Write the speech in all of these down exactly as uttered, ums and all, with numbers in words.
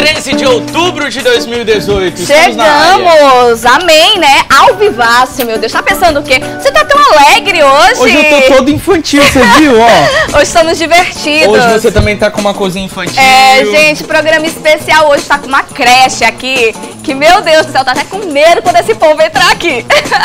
treze de outubro de dois mil e dezoito. Chegamos! Amém, né? Ao vivaço, meu Deus. Tá pensando o quê? Você tá tão alegre hoje? Hoje eu tô todo infantil, você viu, ó? Hoje estamos divertidos. Hoje você também tá com uma coisinha infantil. É, gente, programa especial hoje tá com uma creche aqui. Que, meu Deus do céu, tá até com medo quando esse povo entrar aqui.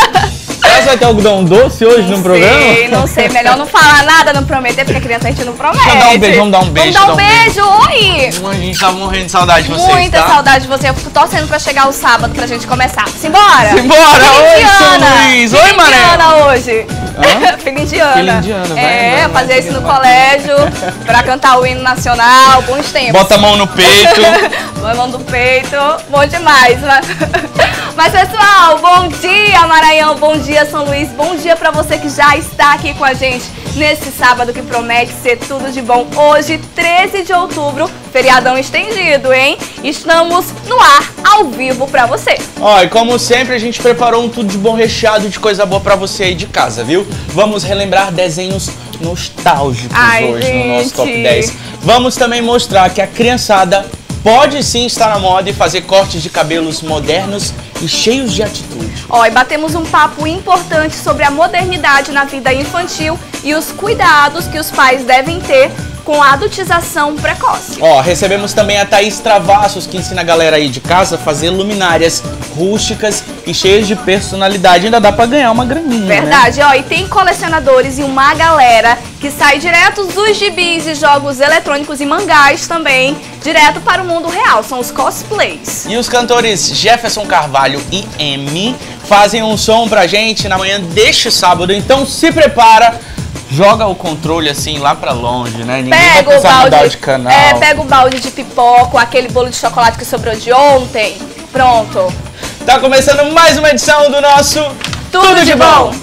Será que vai ter algodão doce hoje não no sei, programa? Não sei, não sei. Melhor não falar nada, não prometer, porque a criança a gente não promete. Vamos dar um beijo, vamos dar um beijo. Vamos dar um beijo, beijo. oi! A gente tá morrendo de saudade de vocês, Muita tá? saudade de você. Eu fico torcendo pra chegar o sábado pra gente começar. Simbora! Simbora! Oi, São Luís! Oi, Mané! Indiana hoje. Hã? Filha indiana. Filha indiana, vai. É, vai, vai, fazer isso no vai. colégio, pra cantar o hino nacional, bons tempos. Bota a mão no peito. Bota a mão no peito, bom demais, né? Mas, pessoal, bom dia, Maranhão, bom dia, São Luís, bom dia pra você que já está aqui com a gente nesse sábado que promete ser tudo de bom. Hoje, treze de outubro, feriadão estendido, hein? Estamos no ar, ao vivo pra você. Ó, e como sempre, a gente preparou um tudo de bom recheado de coisa boa pra você aí de casa, viu? Vamos relembrar desenhos nostálgicos Ai, hoje gente. no nosso Top dez. Vamos também mostrar que a criançada pode sim estar na moda e fazer cortes de cabelos modernos e cheios de atitude. Ó, e batemos um papo importante sobre a modernidade na vida infantil e os cuidados que os pais devem ter com a adultização precoce. Ó, recebemos também a Thaís Travassos, que ensina a galera aí de casa a fazer luminárias rústicas e cheias de personalidade. Ainda dá pra ganhar uma graninha, Verdade, né? Ó, e tem colecionadores e uma galera que sai direto dos gibis e jogos eletrônicos e mangás também, direto para o mundo real, são os cosplays. E os cantores Jefferson Carvalho e M fazem um som pra gente na manhã deste sábado, então se prepara. Joga o controle assim lá pra longe, né? Ninguém Pega vai precisar o balde, mudar de canal. É, pega o balde de pipoca, aquele bolo de chocolate que sobrou de ontem. Pronto. Tá começando mais uma edição do nosso Tudo, Tudo de Bom.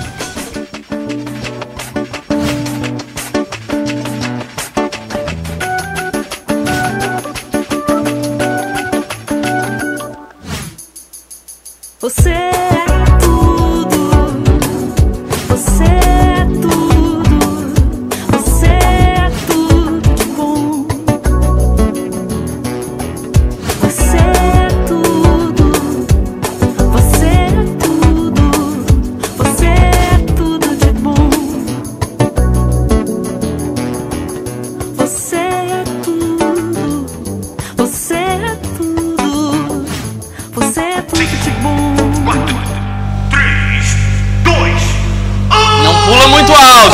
Você é tudo, você é tudo, você é tudo de bom. Você é tudo, você é tudo, você é tudo de bom. Você é tudo, você é tudo, você é tudo de bom. Não pula muito alto.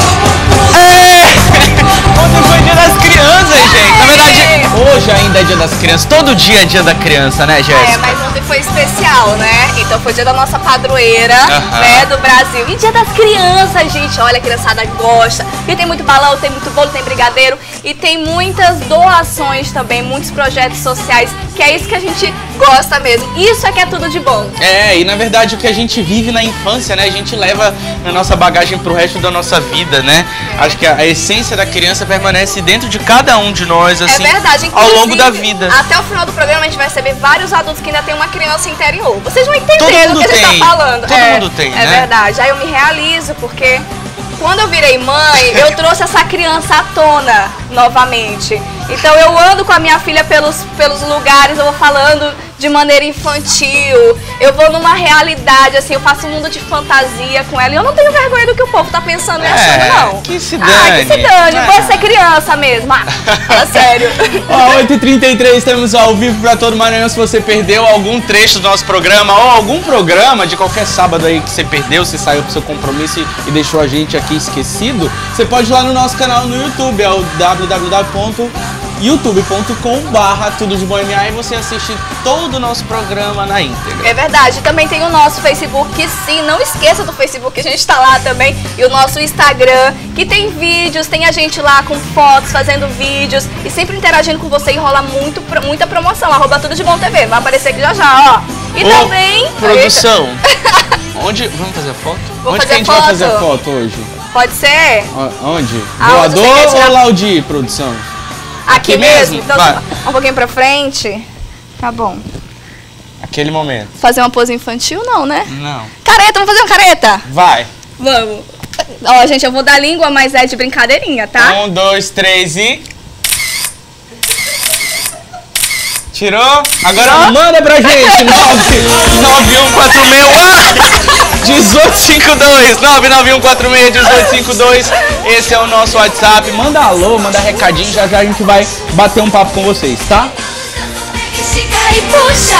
É! Ontem foi dia das crianças, gente. Na verdade, hoje ainda é dia das crianças. Todo dia é dia da criança, né, Jéssica? É, mas ontem foi especial, né? Então foi dia da nossa padroeira, Aham. né, do Brasil. E dia das crianças, gente. Olha, a criançada gosta. E tem muito balão, tem muito bolo, tem brigadeiro. E tem muitas doações também, muitos projetos sociais, que é isso que a gente gosta mesmo. Isso é que é tudo de bom. É, e na verdade o que a gente vive na infância, né, a gente leva na nossa bagagem pro resto da nossa vida, né? É. Acho que a, a essência da criança permanece dentro de cada um de nós, assim, é verdade. ao longo da vida. Até o final do programa a gente vai receber vários adultos que ainda tem uma criança interior. Vocês vão entender Todo o que a gente tem. tá falando. Todo é, mundo tem, é né? É verdade. Aí eu me realizo porque quando eu virei mãe, eu trouxe essa criança à tona novamente. Então eu ando com a minha filha pelos, pelos lugares, eu vou falando de maneira infantil, eu vou numa realidade, assim, eu faço um mundo de fantasia com ela e eu não tenho vergonha do que o povo tá pensando e É, achando, não. que se dane. Ah, que se dane, É. vou ser criança mesmo. Ah, fala sério. Ó, oito e trinta e três, estamos ao vivo para todo o Maranhão. Se você perdeu algum trecho do nosso programa ou algum programa de qualquer sábado aí que você perdeu, você saiu pro seu compromisso e, e deixou a gente aqui esquecido, você pode ir lá no nosso canal no YouTube, é o w w w ponto youtube ponto com barra tudo de bom M A e você assiste todo o nosso programa na íntegra. É verdade, também tem o nosso Facebook, que sim, não esqueça do Facebook, a gente tá lá também, e o nosso Instagram, que tem vídeos, tem a gente lá com fotos, fazendo vídeos e sempre interagindo com você e rola muito, muita promoção, arroba tudo de bom T V, vai aparecer aqui já já, ó. E Ô, também... produção, onde... Vamos fazer foto? Vou onde fazer que a gente foto. vai fazer foto hoje? Pode ser? O- Onde? Aonde você quer Voador tirar- ou Laudi, produção? Aqui, Aqui mesmo? mesmo? Então, Vai. um pouquinho pra frente. Tá bom. Aquele momento. Fazer uma pose infantil, não, né? Não. Careta, vamos fazer uma careta? Vai. Vamos. Ó, gente, eu vou dar língua, mas é de brincadeirinha, tá? Um, dois, três e... Tirou? Agora Tirou? Manda pra gente, nove nove um quatro seis, um oito cinco dois, nove nove um quatro seis, um oito cinco dois, esse é o nosso WhatsApp, manda alô, manda recadinho, já já a gente vai bater um papo com vocês, tá? Estica e puxa,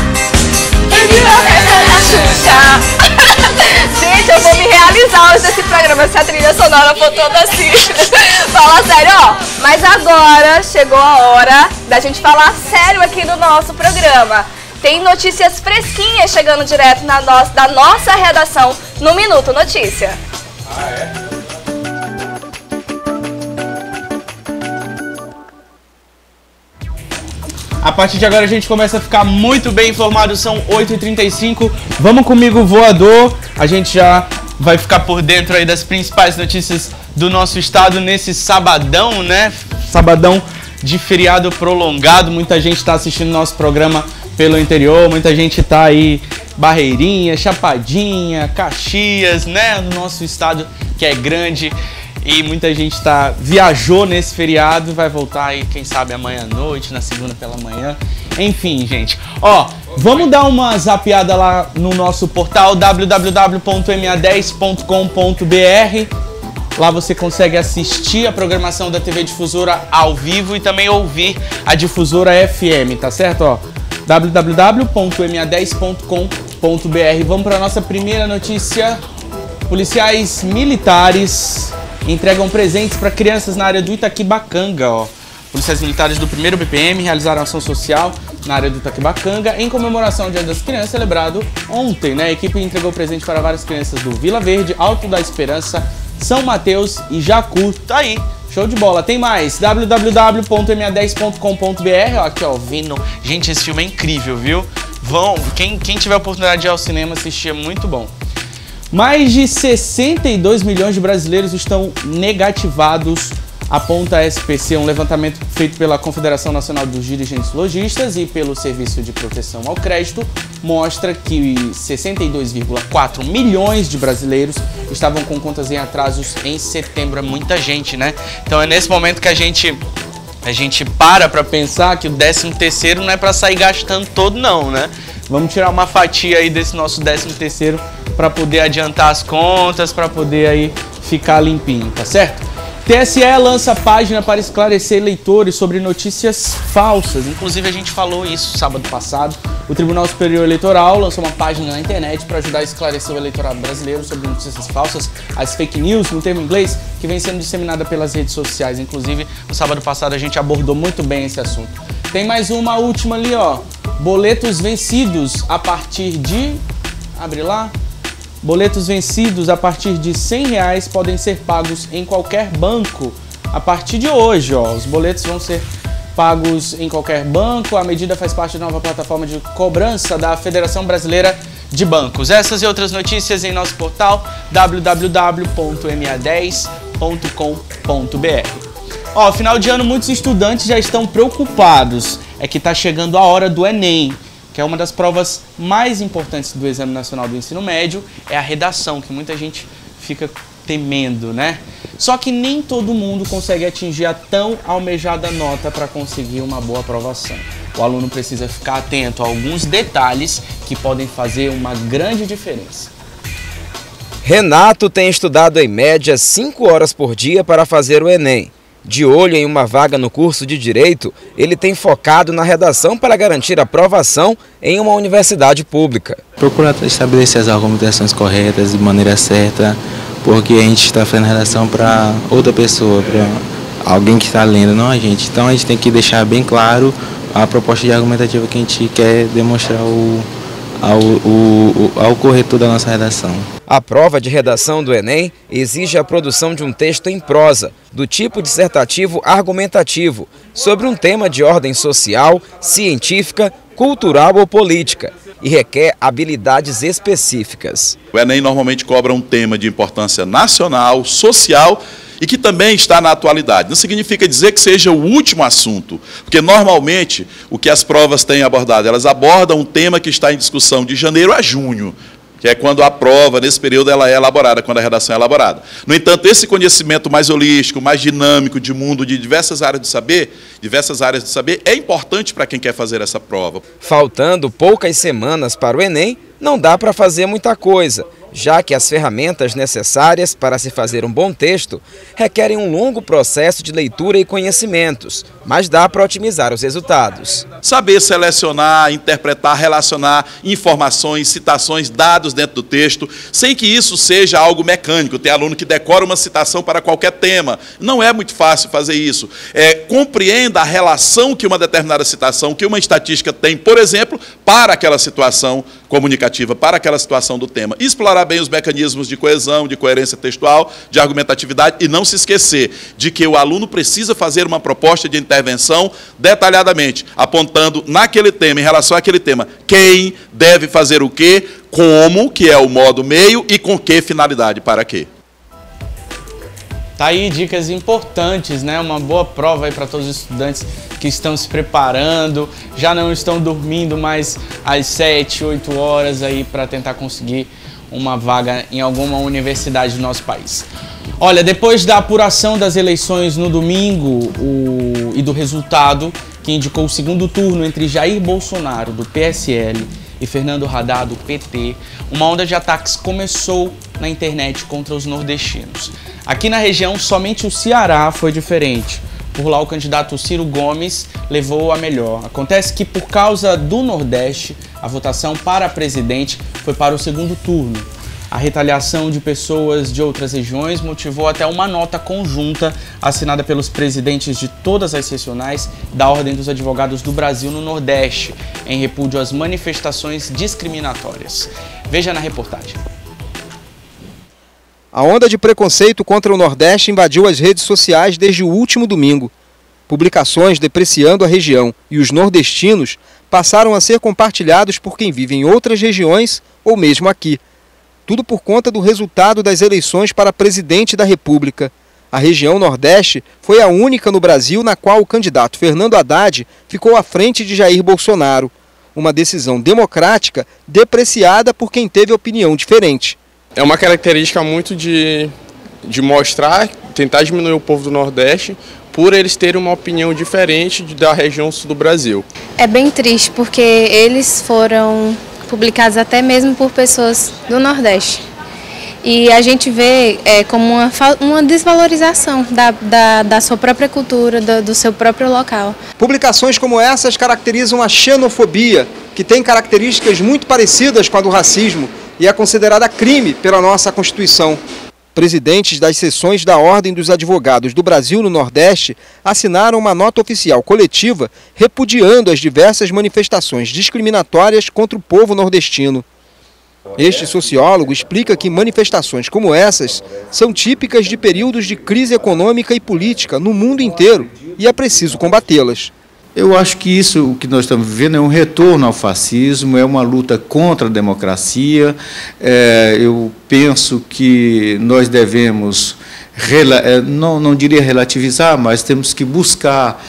gente, eu vou me realizar hoje nesse programa, se a trilha sonora for toda assim. Fala sério, ó. Mas agora chegou a hora da gente falar sério aqui no nosso programa. Tem notícias fresquinhas chegando direto na nossa, da nossa redação no Minuto Notícia. Ah, é? A partir de agora a gente começa a ficar muito bem informado, são oito e trinta e cinco. Vamos comigo, voador. A gente já vai ficar por dentro aí das principais notícias do nosso estado nesse sabadão, né? Sabadão de feriado prolongado. Muita gente está assistindo nosso programa pelo interior, muita gente está aí, Barreirinha, Chapadinha, Caxias, né? No nosso estado que é grande. E muita gente tá, viajou nesse feriado, vai voltar aí, quem sabe, amanhã à noite, na segunda pela manhã. Enfim, gente. Ó, vamos dar uma zapeada lá no nosso portal w w w ponto m a dez ponto com ponto b r. Lá você consegue assistir a programação da T V Difusora ao vivo e também ouvir a Difusora F M, tá certo? Ó, w w w ponto m a dez ponto com ponto b r. Vamos para nossa primeira notícia. Policiais militares entregam presentes para crianças na área do Itaquibacanga, ó. Policiais militares do primeiro B P M realizaram ação social na área do Itaquibacanga em comemoração ao Dia das Crianças, celebrado ontem, né? A equipe entregou presente para várias crianças do Vila Verde, Alto da Esperança, São Mateus e Jacu. Tá aí, show de bola. Tem mais, w w w ponto m a dez ponto com ponto b r, ó, aqui ó, vindo. Gente, esse filme é incrível, viu? Vão, quem, quem tiver a oportunidade de ir ao cinema assistir, é muito bom. Mais de sessenta e dois milhões de brasileiros estão negativados, aponta a S P C, um levantamento feito pela Confederação Nacional dos Dirigentes Lojistas e pelo Serviço de Proteção ao Crédito, mostra que sessenta e dois vírgula quatro milhões de brasileiros estavam com contas em atrasos em setembro. É muita gente, né? Então é nesse momento que a gente, a gente para para pensar que o décimo terceiro não é para sair gastando todo não, né? Vamos tirar uma fatia aí desse nosso décimo terceiro para poder adiantar as contas, para poder aí ficar limpinho, tá certo? T S E lança página para esclarecer eleitores sobre notícias falsas. Inclusive a gente falou isso sábado passado. O Tribunal Superior Eleitoral lançou uma página na internet para ajudar a esclarecer o eleitorado brasileiro sobre notícias falsas, as fake news, no termo inglês, que vem sendo disseminada pelas redes sociais. Inclusive, no sábado passado a gente abordou muito bem esse assunto. Tem mais uma última ali, ó. Boletos vencidos a partir de... Abre lá. Boletos vencidos a partir de cem reais podem ser pagos em qualquer banco a partir de hoje, ó. Os boletos vão ser pagos em qualquer banco. A medida faz parte da nova plataforma de cobrança da Federação Brasileira de Bancos. Essas e outras notícias em nosso portal w w w ponto m a dez ponto com ponto b r. Ó, final de ano muitos estudantes já estão preocupados. É que tá chegando a hora do Enem, que é uma das provas mais importantes do Exame Nacional do Ensino Médio, é a redação, que muita gente fica temendo, né? Só que nem todo mundo consegue atingir a tão almejada nota para conseguir uma boa aprovação. O aluno precisa ficar atento a alguns detalhes que podem fazer uma grande diferença. Renato tem estudado em média cinco horas por dia para fazer o Enem. De olho em uma vaga no curso de Direito, ele tem focado na redação para garantir a aprovação em uma universidade pública. Procurar estabelecer as argumentações corretas de maneira certa, porque a gente está fazendo redação para outra pessoa, para alguém que está lendo, não a gente. Então a gente tem que deixar bem claro a proposta de argumentativa que a gente quer demonstrar o, ao, o, ao corretor da nossa redação. A prova de redação do Enem exige a produção de um texto em prosa, do tipo dissertativo argumentativo, sobre um tema de ordem social, científica, cultural ou política, e requer habilidades específicas. O Enem normalmente cobra um tema de importância nacional, social e que também está na atualidade. Não significa dizer que seja o último assunto, porque normalmente o que as provas têm abordado, elas abordam um tema que está em discussão de janeiro a junho. que é quando a prova, nesse período, ela é elaborada, quando a redação é elaborada. No entanto, esse conhecimento mais holístico, mais dinâmico de mundo, de diversas áreas do saber, diversas áreas do saber, é importante para quem quer fazer essa prova. Faltando poucas semanas para o Enem, não dá para fazer muita coisa, já que as ferramentas necessárias para se fazer um bom texto requerem um longo processo de leitura e conhecimentos, mas dá para otimizar os resultados. Saber selecionar, interpretar, relacionar informações, citações, dados dentro do texto, sem que isso seja algo mecânico. Tem aluno que decora uma citação para qualquer tema. Não é muito fácil fazer isso. É, compreenda a relação que uma determinada citação, que uma estatística tem, por exemplo, para aquela situação comunicativa, para aquela situação do tema. Explorar bem os mecanismos de coesão, de coerência textual, de argumentatividade e não se esquecer de que o aluno precisa fazer uma proposta de intervenção detalhadamente, apontando naquele tema, em relação àquele tema, quem deve fazer o quê, como, que é o modo meio, e com que finalidade, para quê. Tá aí dicas importantes, né? Uma boa prova aí para todos os estudantes que estão se preparando, já não estão dormindo mais às sete, oito horas aí para tentar conseguir uma vaga em alguma universidade do nosso país. Olha, depois da apuração das eleições no domingo o, e do resultado que indicou o segundo turno entre Jair Bolsonaro, do P S L, e Fernando Haddad, do P T, uma onda de ataques começou na internet contra os nordestinos. Aqui na região, somente o Ceará foi diferente. Por lá, o candidato Ciro Gomes levou a melhor. Acontece que, por causa do Nordeste, a votação para presidente foi para o segundo turno. A retaliação de pessoas de outras regiões motivou até uma nota conjunta assinada pelos presidentes de todas as seccionais da Ordem dos Advogados do Brasil no Nordeste, em repúdio às manifestações discriminatórias. Veja na reportagem. A onda de preconceito contra o Nordeste invadiu as redes sociais desde o último domingo. Publicações depreciando a região e os nordestinos passaram a ser compartilhados por quem vive em outras regiões ou mesmo aqui. Tudo por conta do resultado das eleições para presidente da República. A região Nordeste foi a única no Brasil na qual o candidato Fernando Haddad ficou à frente de Jair Bolsonaro. Uma decisão democrática depreciada por quem teve opinião diferente. É uma característica muito de, de mostrar, tentar diminuir o povo do Nordeste por eles terem uma opinião diferente da região sul do Brasil. É bem triste porque eles foram publicados até mesmo por pessoas do Nordeste. E a gente vê é, como uma, uma desvalorização da, da, da sua própria cultura, do, do seu próprio local. Publicações como essas caracterizam a xenofobia, que tem características muito parecidas com a do racismo e é considerada crime pela nossa Constituição. Presidentes das seções da Ordem dos Advogados do Brasil no Nordeste assinaram uma nota oficial coletiva repudiando as diversas manifestações discriminatórias contra o povo nordestino. Este sociólogo explica que manifestações como essas são típicas de períodos de crise econômica e política no mundo inteiro e é preciso combatê-las. Eu acho que isso, o que nós estamos vivendo, é um retorno ao fascismo, é uma luta contra a democracia. É, eu penso que nós devemos, não, não diria relativizar, mas temos que buscar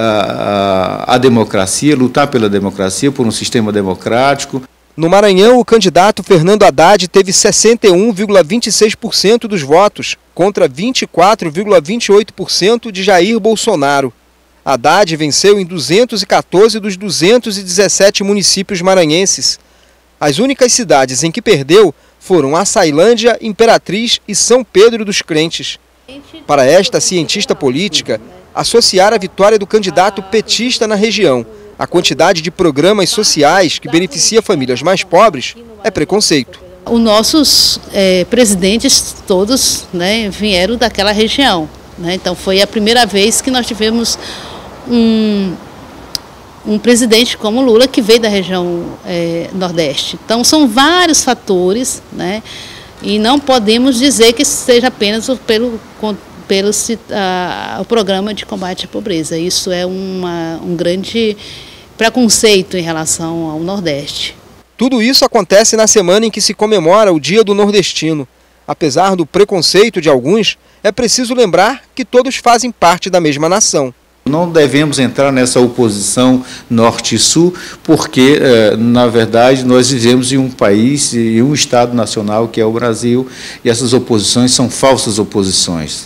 a, a, a democracia, lutar pela democracia, por um sistema democrático. No Maranhão, o candidato Fernando Haddad teve sessenta e um vírgula vinte e seis por cento dos votos, contra vinte e quatro vírgula vinte e oito por cento de Jair Bolsonaro. Haddad venceu em duzentos e quatorze dos duzentos e dezessete municípios maranhenses. As únicas cidades em que perdeu foram Açailândia, Imperatriz e São Pedro dos Crentes. Para esta cientista política, associar a vitória do candidato petista na região à quantidade de programas sociais que beneficia famílias mais pobres é preconceito. Os nossos é, presidentes todos, né, vieram daquela região, né? Então foi a primeira vez que nós tivemos um, um presidente como Lula que veio da região é, Nordeste. Então são vários fatores, né? E não podemos dizer que seja apenas pelo, pelo a, o programa de combate à pobreza. Isso é uma, um grande preconceito em relação ao Nordeste. Tudo isso acontece na semana em que se comemora o Dia do Nordestino. Apesar do preconceito de alguns, é preciso lembrar que todos fazem parte da mesma nação. Não devemos entrar nessa oposição norte e sul, porque, na verdade, nós vivemos em um país e um Estado nacional, que é o Brasil, e essas oposições são falsas oposições.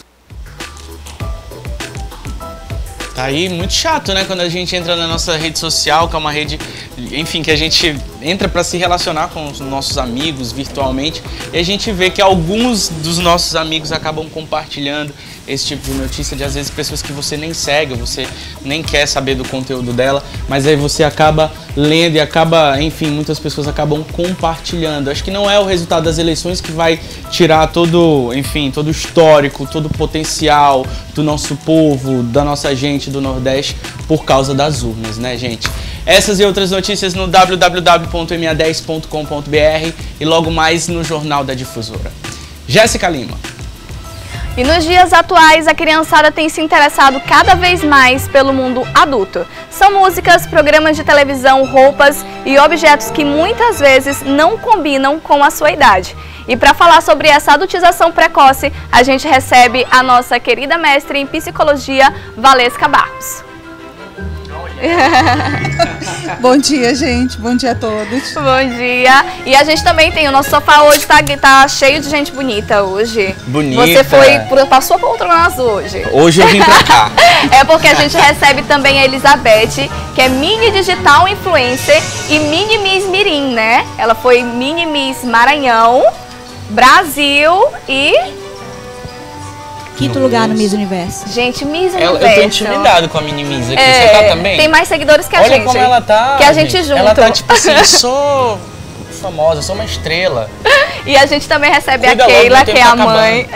Tá aí muito chato, né? Quando a gente entra na nossa rede social, que é uma rede, enfim, que a gente entra para se relacionar com os nossos amigos virtualmente, e a gente vê que alguns dos nossos amigos acabam compartilhando esse tipo de notícia, de às vezes pessoas que você nem segue, você nem quer saber do conteúdo dela, mas aí você acaba lendo e acaba, enfim, muitas pessoas acabam compartilhando. Acho que não é o resultado das eleições que vai tirar todo, enfim, todo o histórico, todo o potencial do nosso povo, da nossa gente do Nordeste por causa das urnas, né, gente? Essas e outras notícias no w w w ponto m a dez ponto com ponto b r e logo mais no Jornal da Difusora. Jéssica Lima. E nos dias atuais, a criançada tem se interessado cada vez mais pelo mundo adulto. São músicas, programas de televisão, roupas e objetos que muitas vezes não combinam com a sua idade. E para falar sobre essa adultização precoce, a gente recebe a nossa querida mestre em psicologia, Valesca Barros. Bom dia, gente. Bom dia a todos. Bom dia. E a gente também tem, o nosso sofá hoje tá, tá cheio de gente bonita hoje. Bonita. Você foi, passou a poltrona azul hoje. Hoje eu vim pra cá. É porque a gente recebe também a Elizabeth, que é mini digital influencer e mini Miss Mirim, né? Ela foi mini Miss Maranhão, Brasil e... Quinto lugar no Miss Universo. Gente, Miss Eu, Universo. eu tô intimidado com a mini Miss aqui. É, Você tá também? Tem mais seguidores que a Olha gente. Olha como ela tá. Que a gente junto. Ela tá tipo assim, sou famosa, sou uma estrela. E a gente também recebe Cuida a Keila, logo, que é a mãe.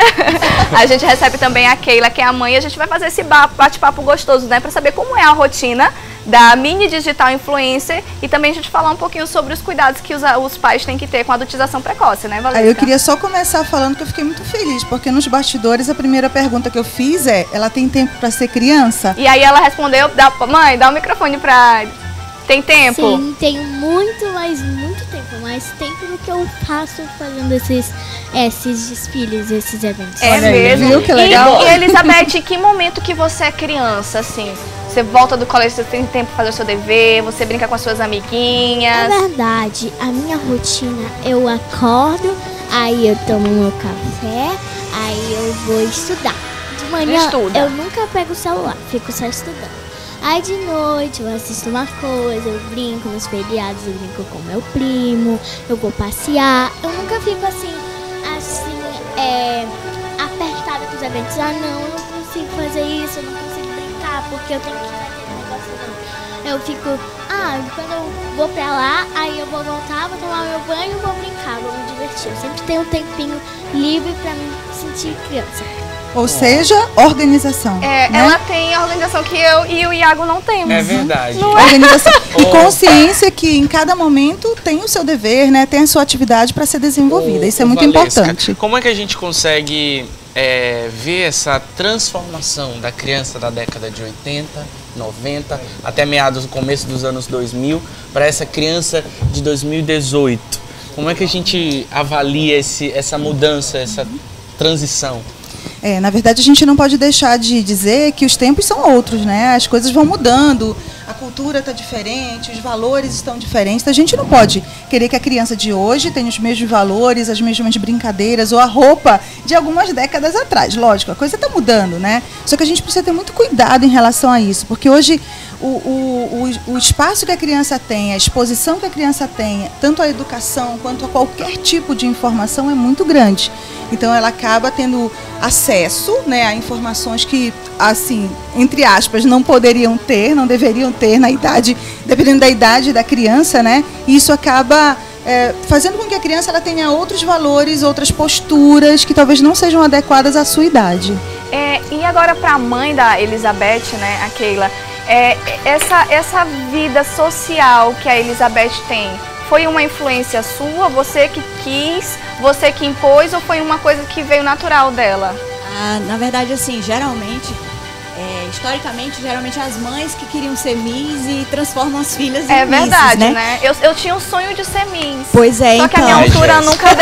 A gente recebe também a Keila, que é a mãe. E a gente vai fazer esse bate-papo gostoso, né? Pra saber como é a rotina da mini digital influencer e também a gente falar um pouquinho sobre os cuidados que os, os pais têm que ter com a adultização precoce, né, Valesca? Aí eu queria só começar falando que eu fiquei muito feliz, porque nos bastidores a primeira pergunta que eu fiz é, ela tem tempo para ser criança? E aí ela respondeu, dá, mãe, dá o microfone pra... Tem tempo? Sim, tenho muito, mas muito tempo, mais tempo do que eu faço fazendo esses, esses desfiles, esses eventos. É mesmo? Viu que legal? E, e Elizabeth, que momento que você é criança, assim? Você volta do colégio, você tem tempo para fazer o seu dever, você brinca com as suas amiguinhas? Na verdade, a minha rotina, eu acordo, aí eu tomo meu café, aí eu vou estudar. De manhã, Estuda. eu nunca pego o celular, fico só estudando. Aí de noite eu assisto uma coisa, eu brinco nos feriados, eu brinco com meu primo, eu vou passear. Eu nunca fico assim, assim, é, apertada com os eventos. Ah não, eu não consigo fazer isso, eu não consigo brincar, porque eu tenho que fazer esse negócio não. Eu fico, ah, quando eu vou pra lá, aí eu vou voltar, vou tomar meu banho e vou brincar, vou me divertir. Eu sempre tenho um tempinho livre pra me sentir criança. Ou seja, organização. É, né? ela tem a organização que eu e o Iago não temos. É verdade. Não é? Organização e Oh. consciência que em cada momento tem o seu dever, né? Tem a sua atividade para ser desenvolvida. Isso é Ô, muito Valesca, importante. Como é que a gente consegue é, ver essa transformação da criança da década de oitenta, noventa, até meados do começo dos anos dois mil, para essa criança de dois mil e dezoito? Como é que a gente avalia esse, essa mudança, essa transição? É, na verdade, a gente não pode deixar de dizer que os tempos são outros, né? As coisas vão mudando, a cultura está diferente, os valores estão diferentes. A gente não pode querer que a criança de hoje tenha os mesmos valores, as mesmas brincadeiras ou a roupa de algumas décadas atrás. Lógico, a coisa está mudando, né? Só que a gente precisa ter muito cuidado em relação a isso, porque hoje o, o, o, o espaço que a criança tem, a exposição que a criança tem, tanto à educação quanto a qualquer tipo de informação é muito grande. Então ela acaba tendo acesso, né, a informações que, assim, entre aspas, não poderiam ter, não deveriam ter na idade, dependendo da idade da criança, né? E isso acaba é, fazendo com que a criança ela tenha outros valores, outras posturas que talvez não sejam adequadas à sua idade. É, e agora para a mãe da Elizabeth, né, a Keila, é, essa, essa vida social que a Elizabeth tem, foi uma influência sua? Você que quis, você que impôs ou foi uma coisa que veio natural dela? Ah, na verdade, assim, geralmente, é, historicamente, geralmente as mães que queriam ser Miss e transformam as filhas em É Misses, verdade, né? né? Eu, eu tinha um sonho de ser Miss. Pois é, Só então. que a minha Ai, altura Jéssica. nunca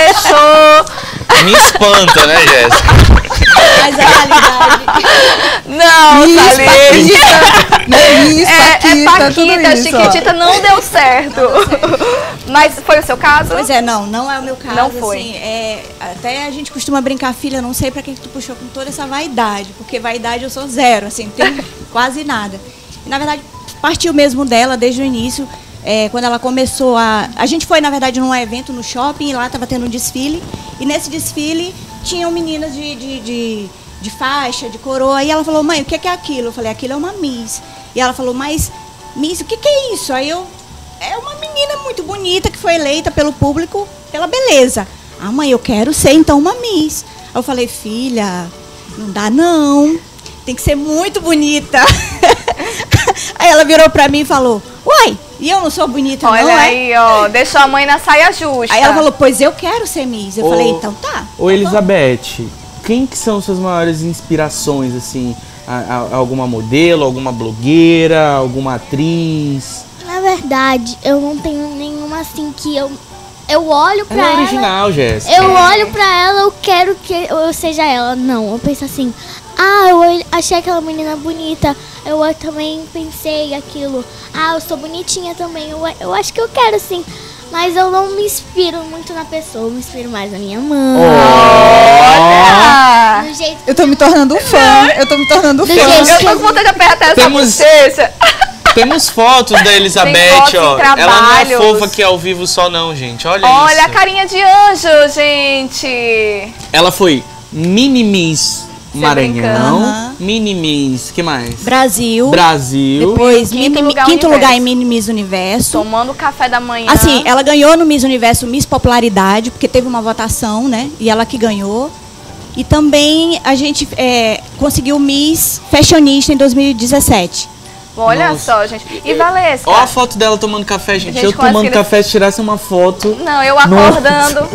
deixou. Me espanta, né, Jéssica? Mas a realidade... Não, Miss Thalita. Miss É, Paquita, é Paquita, tudo isso, Chiquitita ó. não deu certo. Mas foi o seu caso? Pois é, não, não é o meu caso. Não foi. Assim, é, até a gente costuma brincar, filha, não sei pra que tu puxou com toda essa vaidade, porque vaidade eu sou zero, assim, não tenho quase nada. E, na verdade, partiu mesmo dela desde o início, é, quando ela começou a... A gente foi, na verdade, num evento no shopping, e lá estava tendo um desfile, e nesse desfile tinham meninas de, de, de, de faixa, de coroa, e ela falou, mãe, o que é aquilo? Eu falei, aquilo é uma Miss. E ela falou, mas, Miss, o que é isso? Aí eu... É uma menina muito bonita que foi eleita pelo público pela beleza. Ah, mãe, eu quero ser então uma Miss. Aí eu falei, filha, não dá não. Tem que ser muito bonita. Aí ela virou pra mim e falou, uai, e eu não sou bonita Olha não, é? aí, ó, deixou a mãe na saia justa. Aí ela falou, pois eu quero ser Miss. Eu Ô, falei, então tá. Ô, Elizabeth, quem que são suas maiores inspirações, assim? A, a, alguma modelo, alguma blogueira, alguma atriz? Na verdade, eu não tenho nenhuma assim que eu eu olho pra Ela é ela. original, Jéssica. Eu olho pra ela, eu quero que eu seja ela. Não, eu penso assim: "Ah, eu achei aquela menina bonita. Eu também pensei aquilo. Ah, eu sou bonitinha também. Eu, eu acho que eu quero sim." Mas eu não me inspiro muito na pessoa, eu me inspiro mais na minha mãe. Olha! No jeito Eu tô me tornando fã, eu tô me tornando fã. Eu tô com vontade de apertar essa Temos- bochecha. Temos fotos da Elizabeth, fotos em ó. Ela não é trabalhos. fofa aqui ao vivo só não, gente. Olha, Olha isso. a carinha de anjo, gente. Ela foi Mini Miss Maranhão, Aham. Mini Miss, que mais? Brasil. Brasil. Depois, Quinto Mini- lugar quinto Universo. lugar em Mini Miss Universo. Tomando café da manhã. Assim, ela ganhou no Miss Universo Miss Popularidade, porque teve uma votação, né? E ela que ganhou. E também a gente é, conseguiu Miss Fashionista em dois mil e dezessete. Olha Nossa. só, gente. E Valesca? Ó a foto dela tomando café, gente. Gente, eu quase tomando que ele- café, se tirasse uma foto. Não, eu Nossa. acordando.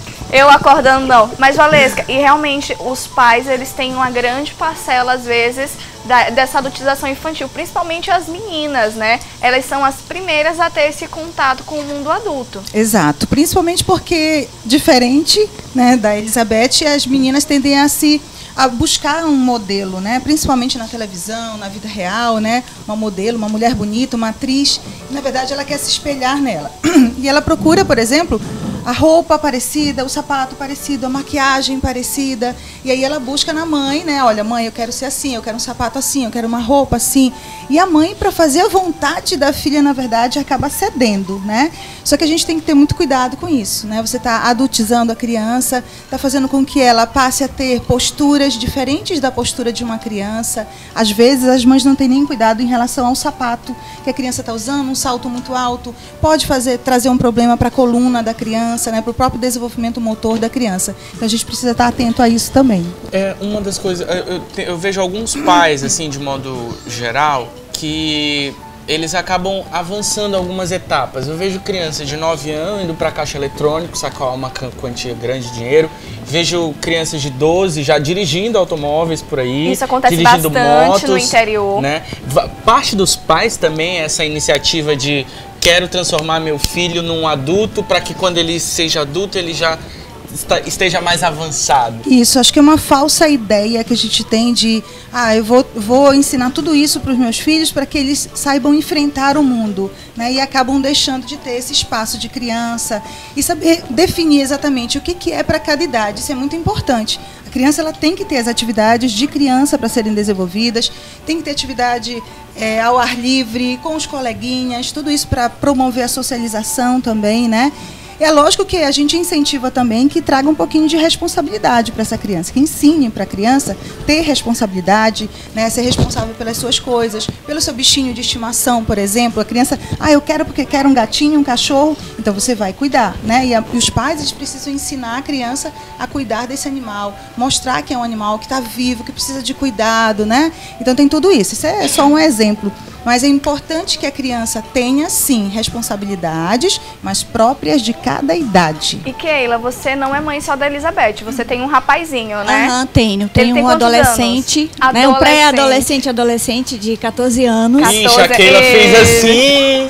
Eu acordando, não. Mas, Valesca, e realmente os pais, eles têm uma grande parcela, às vezes, da- dessa adultização infantil. Principalmente as meninas, né? Elas são as primeiras a ter esse contato com o mundo adulto. Exato, principalmente porque, diferente, né, da Elizabeth, as meninas tendem a se a buscar um modelo, né, principalmente na televisão, na vida real, né, uma modelo, uma mulher bonita, uma atriz. E, na verdade, ela quer se espelhar nela. E ela procura, por exemplo, a roupa parecida, o sapato parecido, a maquiagem parecida. E aí ela busca na mãe, né? Olha, mãe, eu quero ser assim, eu quero um sapato assim, eu quero uma roupa assim. E a mãe, para fazer a vontade da filha, na verdade, acaba cedendo, né? Só que a gente tem que ter muito cuidado com isso, né? Você está adultizando a criança, está fazendo com que ela passe a ter posturas diferentes da postura de uma criança. Às vezes, as mães não têm nem cuidado em relação ao sapato que a criança está usando, um salto muito alto, pode fazer, trazer um problema para a coluna da criança, né? Para o próprio desenvolvimento motor da criança. Então, a gente precisa estar atento a isso também. É uma das coisas. Eu, eu te- eu vejo alguns pais, assim, de modo geral, que eles acabam avançando algumas etapas. Eu vejo crianças de nove anos indo para caixa eletrônico, sacar uma can- quantia grande de dinheiro. Vejo crianças de doze já dirigindo automóveis por aí. Isso acontece dirigindo bastante motos, no interior. né? Va- Parte dos pais também é essa iniciativa de quero transformar meu filho num adulto para que quando ele seja adulto ele já esta- esteja mais avançado. Isso, acho que é uma falsa ideia que a gente tem de, ah, eu vou, vou ensinar tudo isso para os meus filhos para que eles saibam enfrentar o mundo, né? E acabam deixando de ter esse espaço de criança e saber definir exatamente o que, que é para cada idade. Isso é muito importante. A criança ela tem que ter as atividades de criança para serem desenvolvidas, tem que ter atividade é, ao ar livre, com os coleguinhas, tudo isso para promover a socialização também, né? É lógico que a gente incentiva também que traga um pouquinho de responsabilidade para essa criança, que ensine para a criança ter responsabilidade, né, ser responsável pelas suas coisas, pelo seu bichinho de estimação, por exemplo. A criança, ah, eu quero porque quero um gatinho, um cachorro, então você vai cuidar, né? E, a, e os pais eles precisam ensinar a criança a cuidar desse animal, mostrar que é um animal que está vivo, que precisa de cuidado, né? Então tem tudo isso. Isso é só um exemplo. Mas é importante que a criança tenha, sim, responsabilidades, mas próprias de cada idade. E Keila, você não é mãe só da Elizabeth, você tem um rapazinho, né? Aham, tenho. Ele Tenho tem um quantos adolescente, anos? né, um Adolescente. pré-adolescente, adolescente de catorze anos. Ixi, a Keila fez assim.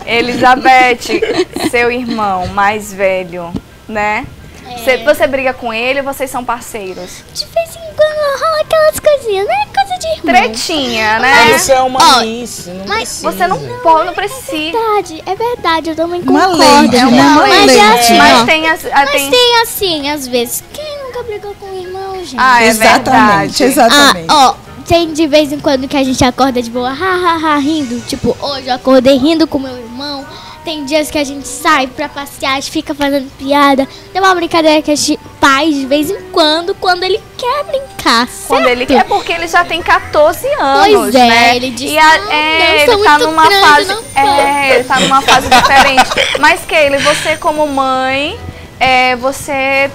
Elizabeth, seu irmão mais velho, né? Você, você briga com ele ou vocês são parceiros? De vez em quando rola aquelas coisinhas, né? Coisa de irmão. Tretinha, né? Mas isso é uma Ó, miss, não mas precisa. Você não pode, não precisa. É verdade, é verdade, eu também Uma concordo. lei, É né? uma Uma lei. Mas lei. é assim, Mas ó. tem, as, Mas tem... tem assim, às vezes, quem nunca brigou com o irmão, gente? Ah, é Exatamente, verdade. exatamente. Ah, ó, tem de vez em quando que a gente acorda de boa, ha, ha, ha, rindo. Tipo, hoje eu acordei rindo com meu irmão. Tem dias que a gente sai pra passear, a gente fica fazendo piada. Tem uma brincadeira que a gente faz de vez em quando, quando ele quer brincar, certo? Quando ele quer, porque ele já tem quatorze anos, Pois é, né? ele diz, e a, "Não, é, eu sou ele tá muito numa grande, fase, não é, ele tá numa fase diferente. Mas Keila, você como mãe, é, você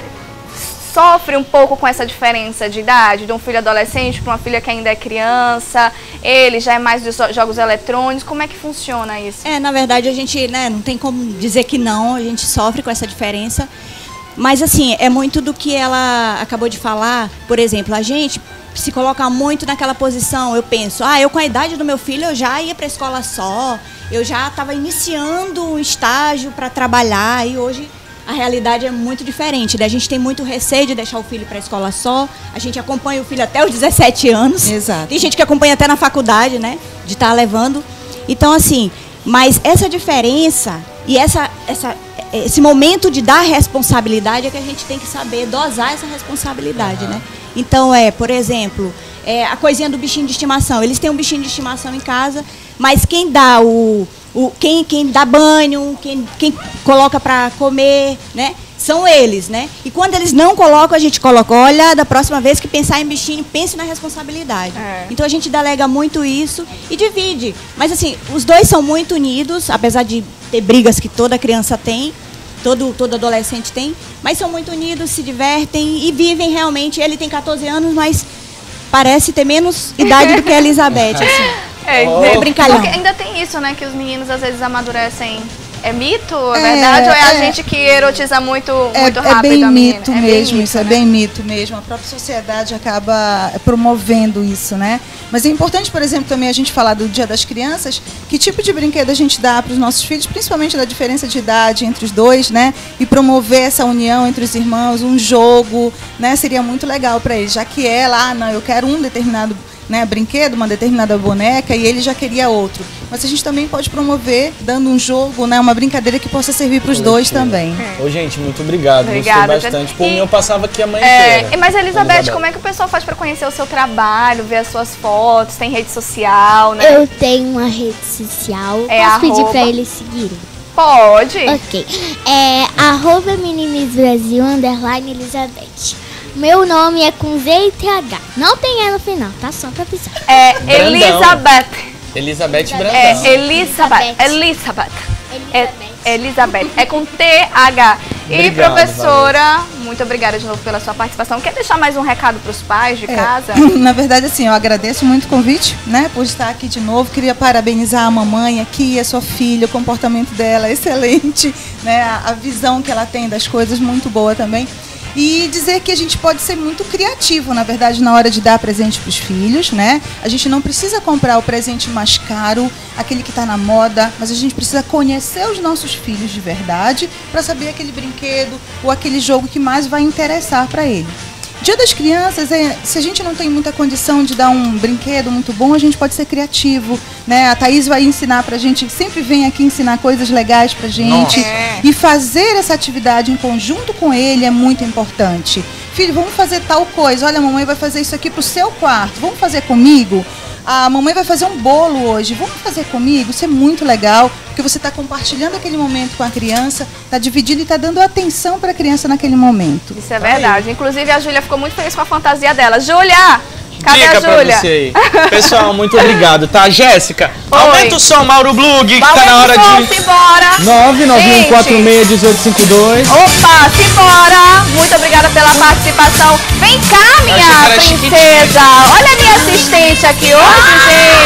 sofre um pouco com essa diferença de idade, de um filho adolescente para uma filha que ainda é criança, ele já é mais dos jogos eletrônicos, como é que funciona isso? É, na verdade a gente, né, não tem como dizer que não, a gente sofre com essa diferença. Mas assim, é muito do que ela acabou de falar. Por exemplo, a gente se coloca muito naquela posição, eu penso, ah, eu com a idade do meu filho eu já ia para a escola só, eu já estava iniciando um estágio para trabalhar e hoje a realidade é muito diferente, né? A gente tem muito receio de deixar o filho para a escola só, a gente acompanha o filho até os dezessete anos. Exato. Tem gente que acompanha até na faculdade, né? De estar levando. Então, assim, mas essa diferença e essa, essa, esse momento de dar responsabilidade é que a gente tem que saber dosar essa responsabilidade, né? Então, é, por exemplo, é, a coisinha do bichinho de estimação. Eles têm um bichinho de estimação em casa, mas quem dá o... O, quem, quem dá banho, quem, quem coloca para comer, né? São eles, né? E quando eles não colocam, a gente coloca, olha, da próxima vez que pensar em bichinho, pense na responsabilidade. É. Então a gente delega muito isso e divide. Mas assim, os dois são muito unidos, apesar de ter brigas que toda criança tem, todo, todo adolescente tem, mas são muito unidos, se divertem e vivem realmente. Ele tem quatorze anos, mas parece ter menos idade do que a Elizabeth, assim. É, Oh. É brincalhão. Porque ainda tem isso, né? Que os meninos às vezes amadurecem. É mito? É, É, verdade? Ou é, a é. gente que erotiza muito, É, muito é rápido bem a menina? mito É bem mesmo, mito, isso é né? bem mito mesmo. A própria sociedade acaba promovendo isso, né? Mas é importante, por exemplo, também a gente falar do Dia das Crianças, que tipo de brinquedo a gente dá para os nossos filhos, principalmente da diferença de idade entre os dois, né? E promover essa união entre os irmãos, um jogo, né? Seria muito legal para eles, já que ela, ah, não, eu quero um determinado, né, brinquedo, uma determinada boneca, e ele já queria outro. Mas a gente também pode promover dando um jogo, né, uma brincadeira que possa servir para os dois também. Ô, gente, muito obrigado. Obrigada, Gostei bastante. Por e- mim, eu passava aqui a manhã É, inteira. mas Elizabeth, Elizabeth. como é que o pessoal faz pra conhecer o seu trabalho, ver as suas fotos, tem rede social, né? Eu tenho uma rede social, É posso pedir arroba? pra eles seguirem? Pode. Ok. É arroba Minimis Brasil, underline Elizabeth. Meu nome é com Z e T H. Não tem E no final, tá? Só pra avisar. É Brandão. Elizabeth. Elizabeth Brandão. É Elizabeth. Elizabeth. É Elizabeth. É com T H. E Obrigado, professora, muito obrigada de novo pela sua participação. Quer deixar mais um recado para os pais de É, casa? Na verdade, assim, eu agradeço muito o convite, né, por estar aqui de novo. Queria parabenizar a mamãe aqui, a sua filha, o comportamento dela é excelente, né, a, a visão que ela tem das coisas muito boa também. E dizer que a gente pode ser muito criativo, na verdade, na hora de dar presente para os filhos, né? A gente não precisa comprar o presente mais caro, aquele que está na moda, mas a gente precisa conhecer os nossos filhos de verdade para saber aquele brinquedo ou aquele jogo que mais vai interessar para ele. Dia das Crianças, é, se a gente não tem muita condição de dar um brinquedo muito bom, a gente pode ser criativo, né? A Thaís vai ensinar pra gente, sempre vem aqui ensinar coisas legais pra gente. É. E fazer essa atividade em conjunto com ele é muito importante. Filho, vamos fazer tal coisa. Olha, a mamãe vai fazer isso aqui pro seu quarto. Vamos fazer comigo? A mamãe vai fazer um bolo hoje. Vamos fazer comigo? Isso é muito legal, porque você está compartilhando aquele momento com a criança, está dividindo e está dando atenção para a criança naquele momento. Isso é verdade. Inclusive, a Júlia ficou muito feliz com a fantasia dela. Júlia! Cadê Dica a pra Júlia? você aí. Pessoal, muito obrigado, tá? Jéssica, Oi. aumenta o som, Mauro Blug, que tá na hora de... Simbora! nove nove um quatro seis um oito cinco dois. Opa, simbora! Muito obrigada pela participação. Vem cá, minha Achei que era princesa! Olha a minha assistente aqui hoje,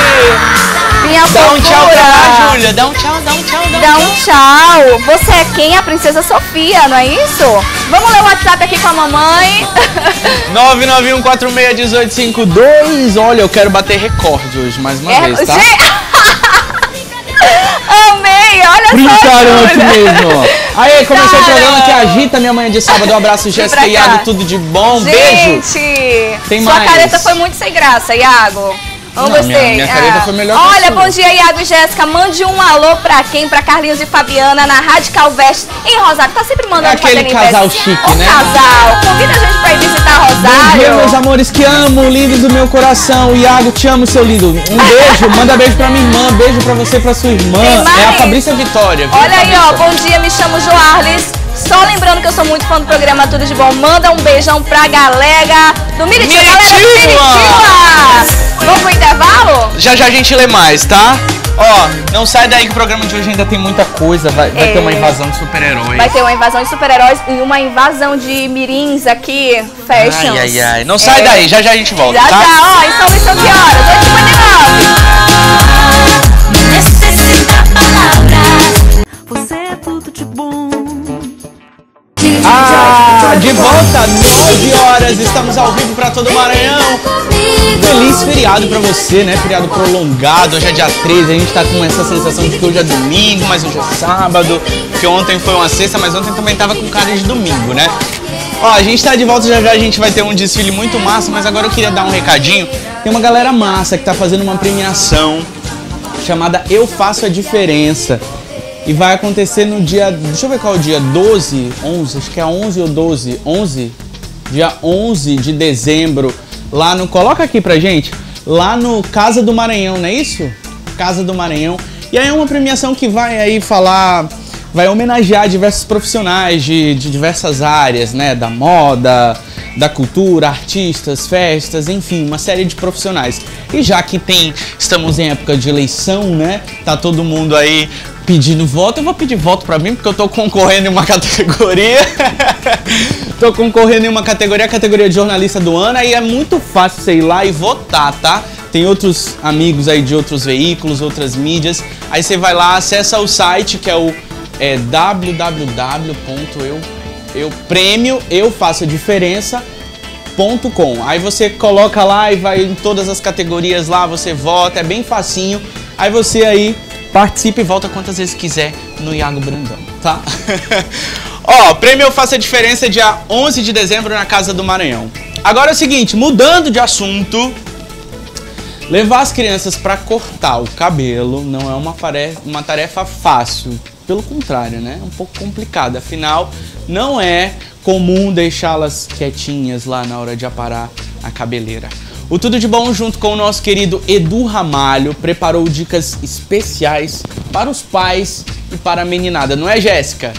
gente! Minha Dá um tchau pra lá, fofura! Júlia. Dá um tchau, dá um tchau, dá um Dá tchau. um tchau! Você é quem? A princesa Sofia, não é isso? Vamos ler o WhatsApp aqui com a mamãe. nove nove um quatro seis um oito cinco dois. Olha, eu quero bater recorde hoje, mais uma É, vez, tá? gente- Amei! Olha Brincaram só, aqui Júlia. mesmo, ó. Aí, começou o Cara. programa que agita minha manhã de sábado. Um abraço, Jéssica e Iago, tudo de bom. Beijo. Gente, Tem sua mais. careta foi muito sem graça, Iago. Amo Não, você. minha- minha careta foi melhor que a Olha, sua. bom dia, Iago e Jéssica. Mande um alô pra quem? Pra Carlinhos e Fabiana, na Radical Veste, em Rosário. Tá sempre mandando É aquele fazer casal aniversário. chique, O né? casal. Convida a gente pra ir visitar Rosário. Bom dia, meus amores que amo, lindo do meu coração. Iago, te amo, seu lindo. Um beijo, manda beijo pra minha irmã, beijo pra você e pra sua irmã. Tem mais? É a Fabrícia Vitória. Viu, Olha aí, ó, Fabrícia? bom dia, me chamo Joarles. Só lembrando que eu sou muito fã do programa Tudo de Bom. Manda um beijão pra galera do Miritiba. Galera do Miritiba! Vamos pro intervalo? Já já a gente lê mais, tá? Ó, não sai daí que o programa de hoje ainda tem muita coisa. Vai, vai É. ter uma invasão de super-heróis. Vai ter uma invasão de super-heróis e uma invasão de mirins aqui, fashions. Ai, ai, ai. Não sai É. daí, já já a gente volta, Já, tá? já, ó, em São Luís são que horas? oito e cinquenta e nove. Necessita palavras. Você é tudo de bom. Ah, de volta, nove horas, estamos ao vivo pra todo o Maranhão. Feliz feriado pra você, né? Feriado prolongado, hoje é dia treze, a gente tá com essa sensação de que hoje é domingo, mas hoje é sábado, porque ontem foi uma sexta, mas ontem também tava com cara de domingo, né? Ó, a gente tá de volta, já já a gente vai ter um desfile muito massa, mas agora eu queria dar um recadinho. Tem uma galera massa que tá fazendo uma premiação chamada Eu Faço a Diferença. E vai acontecer no dia, deixa eu ver qual é o dia, doze, onze, acho que é onze ou doze, onze? Dia onze de dezembro, lá no, coloca aqui pra gente, lá no Casa do Maranhão, não é isso? Casa do Maranhão. E aí é uma premiação que vai aí falar, vai homenagear diversos profissionais de, de diversas áreas, né? Da moda, da cultura, artistas, festas, enfim, uma série de profissionais. E já que tem, estamos em época de eleição, né? Tá todo mundo aí pedindo voto, eu vou pedir voto pra mim, porque eu tô concorrendo em uma categoria. Tô concorrendo em uma categoria, a categoria de jornalista do ano, aí é muito fácil você ir lá e votar, tá? Tem outros amigos aí de outros veículos, outras mídias. Aí você vai lá, acessa o site que é o é, w w w ponto eu eu prêmio eu faço a diferença ponto com. Aí você coloca lá e vai em todas as categorias lá, você vota, é bem facinho. Aí você aí participa e volta quantas vezes quiser no Iago Brandão, tá? Ó, prêmio Eu Faço a Diferença dia onze de dezembro na Casa do Maranhão. Agora é o seguinte, mudando de assunto, levar as crianças para cortar o cabelo não é uma tarefa, uma tarefa fácil. Pelo contrário, né? É um pouco complicado. Afinal, não é comum deixá-las quietinhas lá na hora de aparar a cabeleira. O Tudo de Bom, junto com o nosso querido Edu Ramalho, preparou dicas especiais para os pais e para a meninada. Não é, Jéssica?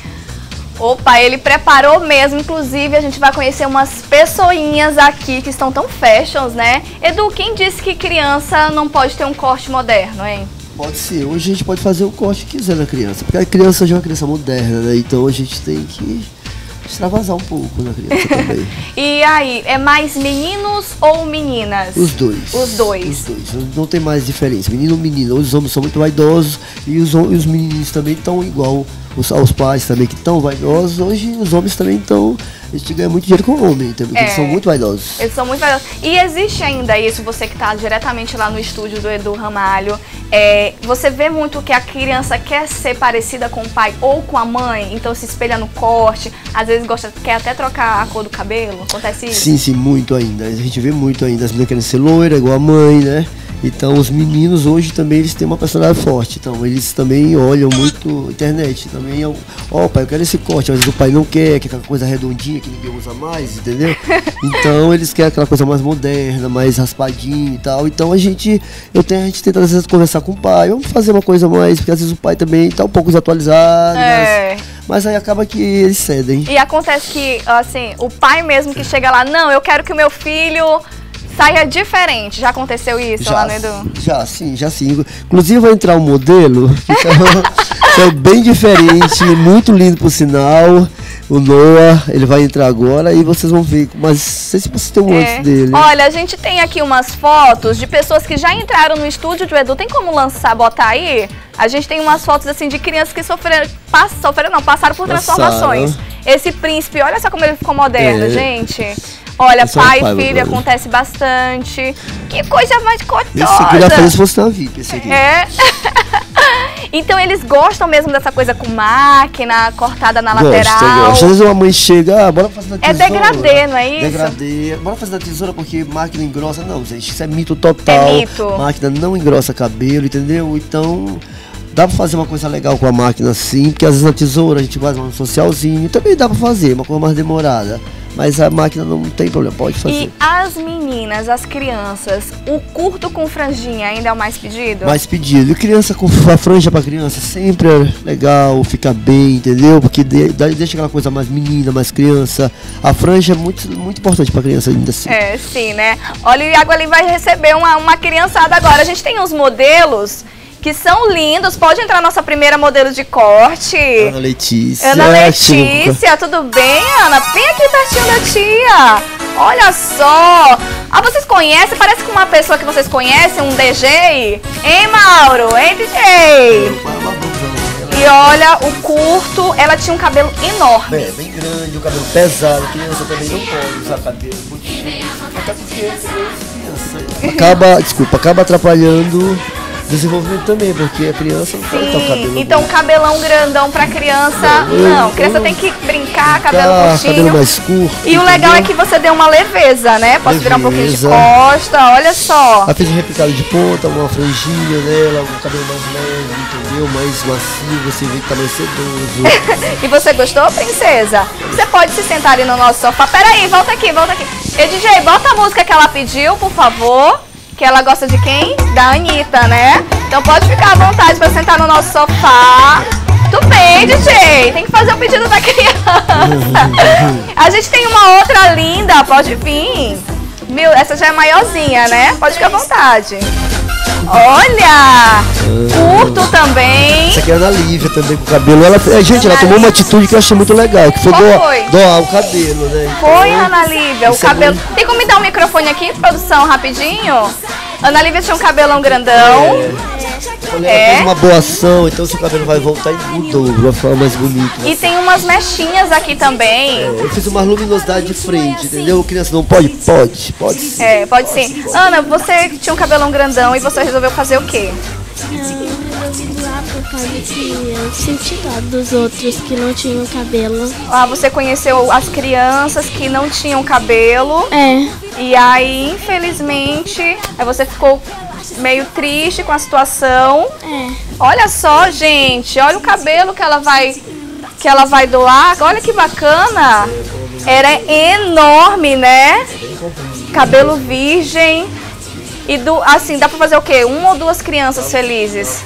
Opa, ele preparou mesmo, inclusive a gente vai conhecer umas pessoinhas aqui que estão tão fashions, né? Edu, quem disse que criança não pode ter um corte moderno, hein? Pode ser, hoje a gente pode fazer o corte que quiser na criança, porque a criança já é uma criança moderna, né? Então a gente tem que extravasar um pouco na criança também. E aí, é mais meninos ou meninas? Os dois. Os dois. Os dois, não tem mais diferença, menino ou menina. Os homens são muito vaidosos e os, hom- e os meninos também estão igual os, aos pais também que estão vaidosos. Hoje os homens também estão, a gente ganha muito dinheiro com o homem, também, porque É. eles são muito vaidosos. Eles são muito vaidosos. E existe ainda isso, você que está diretamente lá no estúdio do Edu Ramalho, é, você vê muito que a criança quer ser parecida com o pai ou com a mãe, então se espelha no corte, às vezes gosta, quer até trocar a cor do cabelo, acontece isso? Sim, sim, muito ainda. A gente vê muito ainda. As meninas querem ser loira, igual a mãe, né? Então os meninos hoje também eles têm uma personalidade forte. Então eles também olham muito internet. Também, ó, oh, pai, eu quero esse corte. Às vezes o pai não quer, quer aquela coisa redondinha que ninguém usa mais, entendeu? Então eles querem aquela coisa mais moderna, mais raspadinha e tal. Então a gente, eu tenho, a gente tenta às vezes conversar com o pai. Vamos fazer uma coisa mais, porque às vezes o pai também tá um pouco desatualizado. É. Mas, mas aí acaba que eles cedem. E acontece que, assim, o pai mesmo que chega lá, não, eu quero que o meu filho saia diferente. Já aconteceu isso lá no Edu? Já, sim, já sim. Inclusive vai entrar um modelo que é, é bem diferente, muito lindo por sinal. O Noah, ele vai entrar agora e vocês vão ver. Mas não sei se vocês têm um É. antes dele. Olha, a gente tem aqui umas fotos de pessoas que já entraram no estúdio do Edu. Tem como lançar, botar aí? A gente tem umas fotos assim de crianças que sofreram, pass, sofreram não, passaram por Passaram. transformações. Esse príncipe, olha só como ele ficou moderno, É. gente. Olha, Esse é o pai pai, e filho, meu acontece bastante. Que coisa mais gostosa. Esse aqui já fez se fosse na V I P, esse aqui. É. Então eles gostam mesmo dessa coisa com máquina, cortada na Gosta, lateral. gosta. Às vezes uma mãe chega, ah, bora fazer na É tesoura. degradê, não é isso? Degradê. Bora fazer na tesoura porque máquina engrossa. Não, gente, isso é mito total. É mito. Máquina não engrossa cabelo, entendeu? Então, dá pra fazer uma coisa legal com a máquina sim, porque às vezes na tesoura a gente faz um socialzinho, também dá pra fazer, uma coisa mais demorada. Mas a máquina não tem problema, pode fazer. E as meninas, as crianças, o curto com franjinha ainda é o mais pedido? Mais pedido. E criança com a franja pra criança sempre é legal, fica bem, entendeu? Porque de, deixa aquela coisa mais menina, mais criança. A franja é muito, muito importante pra criança ainda assim. É, sim, né? Olha, o Iago ali vai receber uma, uma criançada agora. A gente tem uns modelos que são lindos. Pode entrar nossa primeira modelo de corte. Ana Letícia. Ana Letícia, tudo bem, Ana? Vem aqui pertinho da tia. Olha só. Ah, vocês conhecem? Parece com uma pessoa que vocês conhecem, um D J. Hein, Mauro? Hein, D J? E olha, o curto, ela tinha um cabelo enorme. É, bem grande, o cabelo pesado. Criança também não pode usar cabelo muito cheio. Até porque criança acaba, desculpa, acaba atrapalhando desenvolvimento também, porque a criança não pode estar o cabelo. Então bom. cabelão grandão pra criança, Não, não. eu- Criança eu- tem que brincar, cabelo Tá, curtinho. cabelo mais curto. E o legal entendeu? é que você deu uma leveza, né? Posso virar um pouquinho de Leveza. costa, olha só. Ela fez um repicado de ponta, uma franjinha nela, um cabelo mais leve, entendeu? Mais macio, você vê que tá mais sedoso. E você gostou, princesa? Você pode se sentar ali no nosso sofá. Peraí, volta aqui, volta aqui. E D J, bota a música que ela pediu, por favor. Que ela gosta de quem? Da Anitta, né? Então pode ficar à vontade pra sentar no nosso sofá. Tudo bem, D J. Tem que fazer o pedido da criança. A gente tem uma outra linda, pode vir. Meu, essa já é maiorzinha, né? Pode ficar à vontade. Olha! Curto também. Essa aqui é a Ana Lívia também com o cabelo. Ela, é, gente, ela tomou uma atitude que eu achei muito legal, que foi Qual doar, foi? doar o cabelo, né? Foi, Então, Ana Lívia, o isso é cabelo. muito- Tem como me dar um microfone aqui, produção, rapidinho? Ana Lívia tinha um cabelão grandão. Olha, É. ela fez uma boa ação, então seu cabelo vai voltar em dobro, vai ficar mais bonito. E tem umas mechinhas aqui também. Eu fiz uma luminosidade de frente, entendeu? Criança não pode? Pode, pode sim. É, pode sim. Ana, você tinha um cabelão grandão e você resolveu fazer o quê? Eu resolvi doar por causa que eu senti dó dos outros que não tinham cabelo. Ah, você conheceu as crianças que não tinham cabelo. É. E aí, infelizmente, aí você ficou meio triste com a situação. É. Olha só, gente, olha o cabelo que ela vai que ela vai doar. Olha que bacana. Era enorme, né? Cabelo virgem. E do, assim, dá pra fazer o quê? Uma ou duas crianças felizes?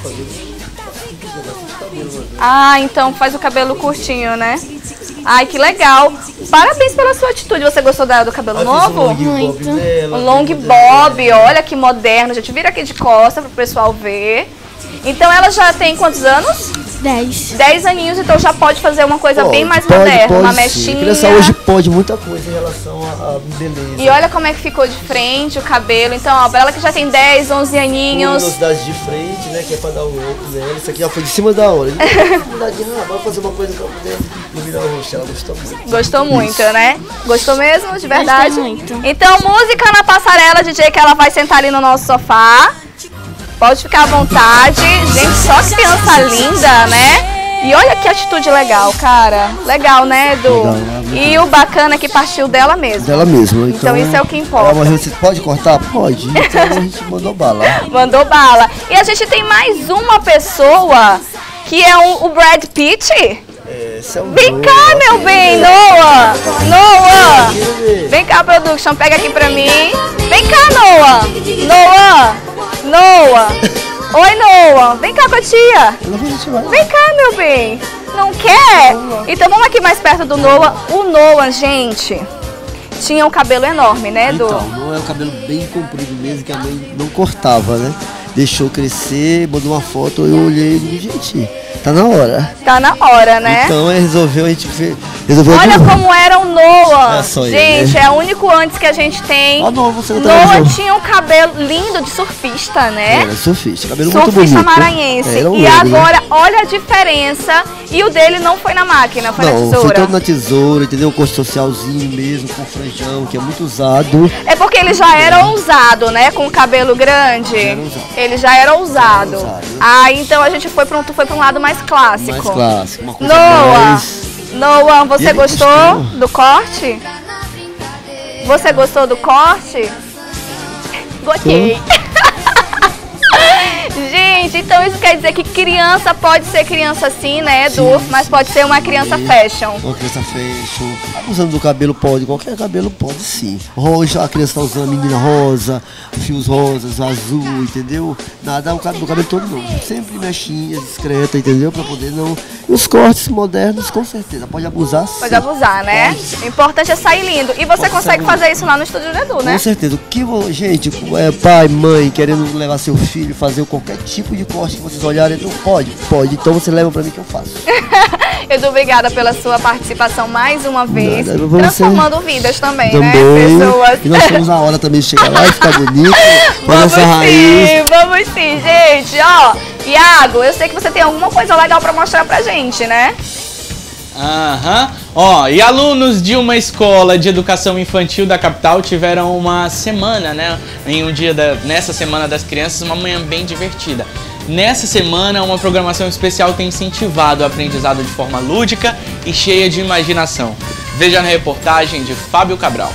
Ah, então faz o cabelo curtinho, né? Ai, que legal. Parabéns pela sua atitude. Você gostou da, do cabelo novo? Muito. Um long bob, olha que moderno. Gente, vira aqui de costa pro pessoal ver. Então ela já tem quantos anos? Dez. Dez aninhos, então já pode fazer uma coisa Pode, bem mais pode, moderna. pode Uma sim. mechinha. A criança hoje pode muita coisa em relação à à beleza. E olha como é que ficou de frente o cabelo. Então, ó, pra ela que já tem dez, onze aninhos. Luminosidade de frente, né? Que é pra dar o outro nela. Isso aqui já foi de cima da hora. Ah, bora fazer uma coisa pra poder iluminar o rosto. Ela gostou muito. Gostou muito, Isso. né? Gostou mesmo, de verdade? Gostei muito. Então, música na passarela, D J, que ela vai sentar ali no nosso sofá. Pode ficar à vontade. Gente, só criança linda, né? E olha que atitude legal, cara. Legal, né, Edu? Legal, né? E o bacana é que partiu dela mesmo. Dela mesma. Então, isso é o que importa. Ela, mas você pode cortar? Pode. Então a gente mandou bala. Mandou bala. E a gente tem mais uma pessoa, que é um- o Brad Pitt. Esse é o Vem Noah, cá, meu aqui, bem, né? Noah! Noah! Vem cá, production, pega aqui pra mim. Vem cá, Noah! Noah! Noah! Oi, Noah! Vem cá com a tia! Vem cá, meu bem! Não quer? Então vamos aqui mais perto do Noah. O Noah, gente, tinha um cabelo enorme, né, Edu? Então, não é um cabelo bem comprido mesmo, que a mãe não cortava, né? Deixou crescer, mandou uma foto, eu olhei e digo, gente, tá na hora. Tá na hora, né? Então é, resolveu, a gente fe- Resolveu Olha de... como era o Noah. É só ele, gente, né? é o único antes que a gente tem. Ah, não, você não tá Noah vendo. tinha um cabelo lindo de surfista, né? Era surfista, cabelo muito Surfista bonito. maranhense. Era um E louro, né? agora, olha a diferença. E o dele não foi na máquina, foi na Não, tesoura. foi todo na tesoura, entendeu? Corte socialzinho mesmo, com franjão, que é muito usado. É porque ele já era ousado, né? Com o cabelo grande. Ele já era ousado. Ah, então a gente foi para um, foi para um lado mais clássico. Mais clássico, uma coisa Noah, mais... Noah, E você ele gostou gostou. do corte? Você gostou do corte? Gostei. Gente, então isso quer dizer que criança pode ser criança assim, né, Edu? Sim, mas pode ser uma criança sim. fashion. Uma criança fashion. Abusando do cabelo pode, qualquer cabelo pode sim. Rosa, a criança tá usando a menina rosa, fios rosas, azul, entendeu? Nada, o cabelo, o cabelo todo não. Sempre mechinha, discreta, entendeu? Pra poder não... E os cortes modernos, com certeza, pode abusar sim. Pode abusar, né? O importante é sair lindo. E você consegue fazer isso lá no estúdio do Edu, né? Com certeza. O que, vo- gente, é, pai, mãe, querendo levar seu filho, fazer qualquer tipo de corte que vocês olharem, não pode? Pode. Então você leva pra mim que eu faço. Edu, obrigada pela sua participação mais uma vez. Nada, você- Transformando vidas também, Também. né? Pessoas. E nós temos a hora também de chegar lá e ficar bonito, fazer Vamos essa raiz. sim, vamos sim, gente. Ó, Iago, eu sei que você tem alguma coisa legal pra mostrar pra gente, né? Aham. Ó, e alunos de uma escola de educação infantil da capital tiveram uma semana, né? Em um dia da, nessa semana das crianças, uma manhã bem divertida. Nessa semana, uma programação especial tem incentivado o aprendizado de forma lúdica e cheia de imaginação. Veja na reportagem de Fábio Cabral.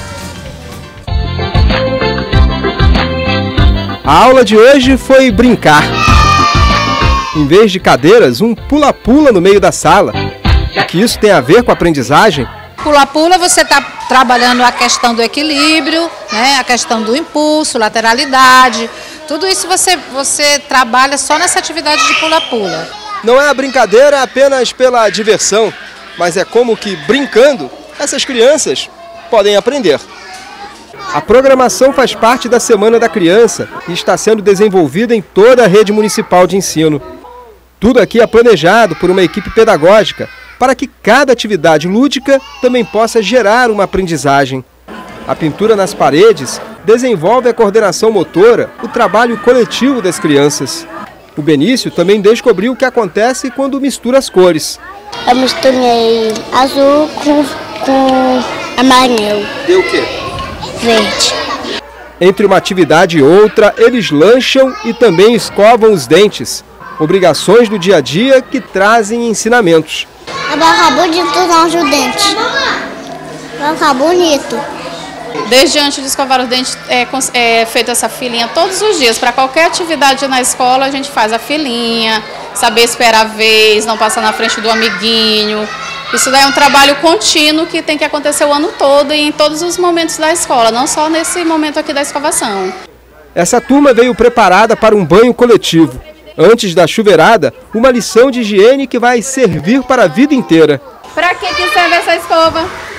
A aula de hoje foi brincar. Em vez de cadeiras, um pula-pula no meio da sala. O que isso tem a ver com a aprendizagem? Pula-pula, você está trabalhando a questão do equilíbrio, né? A questão do impulso, lateralidade. Tudo isso você, você trabalha só nessa atividade de pula-pula. Não é a brincadeira apenas pela diversão, mas é como que, brincando, essas crianças podem aprender. A programação faz parte da Semana da Criança e está sendo desenvolvida em toda a rede municipal de ensino. Tudo aqui é planejado por uma equipe pedagógica para que cada atividade lúdica também possa gerar uma aprendizagem. A pintura nas paredes desenvolve a coordenação motora, o trabalho coletivo das crianças. O Benício também descobriu o que acontece quando mistura as cores. Eu misturei azul com, com amarelo, Deu o quê? verde. Entre uma atividade e outra, eles lancham e também escovam os dentes. Obrigações do dia a dia que trazem ensinamentos. Acabou de usar o dente. Vai ficar bonito. Desde antes de escovar os dentes, é, cons- é feita essa filinha todos os dias. Para qualquer atividade na escola, a gente faz a filinha, saber esperar a vez, não passar na frente do amiguinho. Isso daí é um trabalho contínuo que tem que acontecer o ano todo e em todos os momentos da escola, não só nesse momento aqui da escovação. Essa turma veio preparada para um banho coletivo. Antes da chuveirada, uma lição de higiene que vai servir para a vida inteira. Para que, que serve essa escova?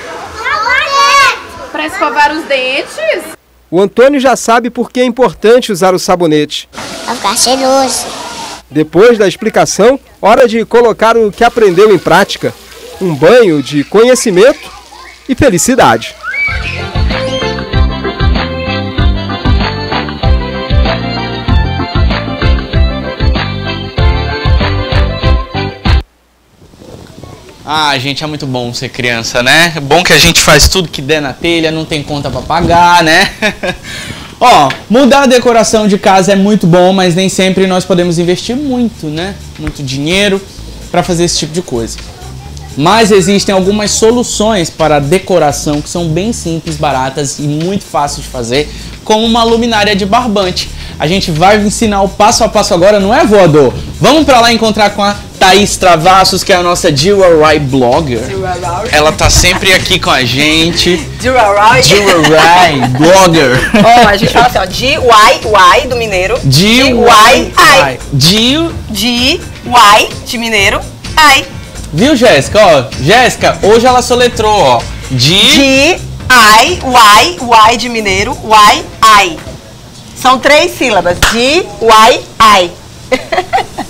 Para escovar os dentes? O Antônio já sabe por que é importante usar o sabonete. Vai ficar cheiroso. Depois da explicação, hora de colocar o que aprendeu em prática. Um banho de conhecimento e felicidade. Ah, gente, é muito bom ser criança, né? É bom que a gente faz tudo que der na telha, não tem conta pra pagar, né? Ó, mudar a decoração de casa é muito bom, mas nem sempre nós podemos investir muito, né? Muito dinheiro pra fazer esse tipo de coisa. Mas existem algumas soluções para a decoração que são bem simples, baratas e muito fáceis de fazer, como uma luminária de barbante. A gente vai ensinar o passo a passo agora, não é, voador? Vamos pra lá encontrar com a Thaís Travassos, que é a nossa D I Y Y blogger. Ela tá sempre aqui com a gente. D I Y Y. D I Y Y blogger. Ó, a gente fala assim, ó, D Y Y do mineiro. D I Y Y. D D Y de mineiro. I. Viu, Jéssica? Ó, Jéssica, hoje ela soletrou, ó. D I Y Y de mineiro. Y I. São três sílabas. D Y I.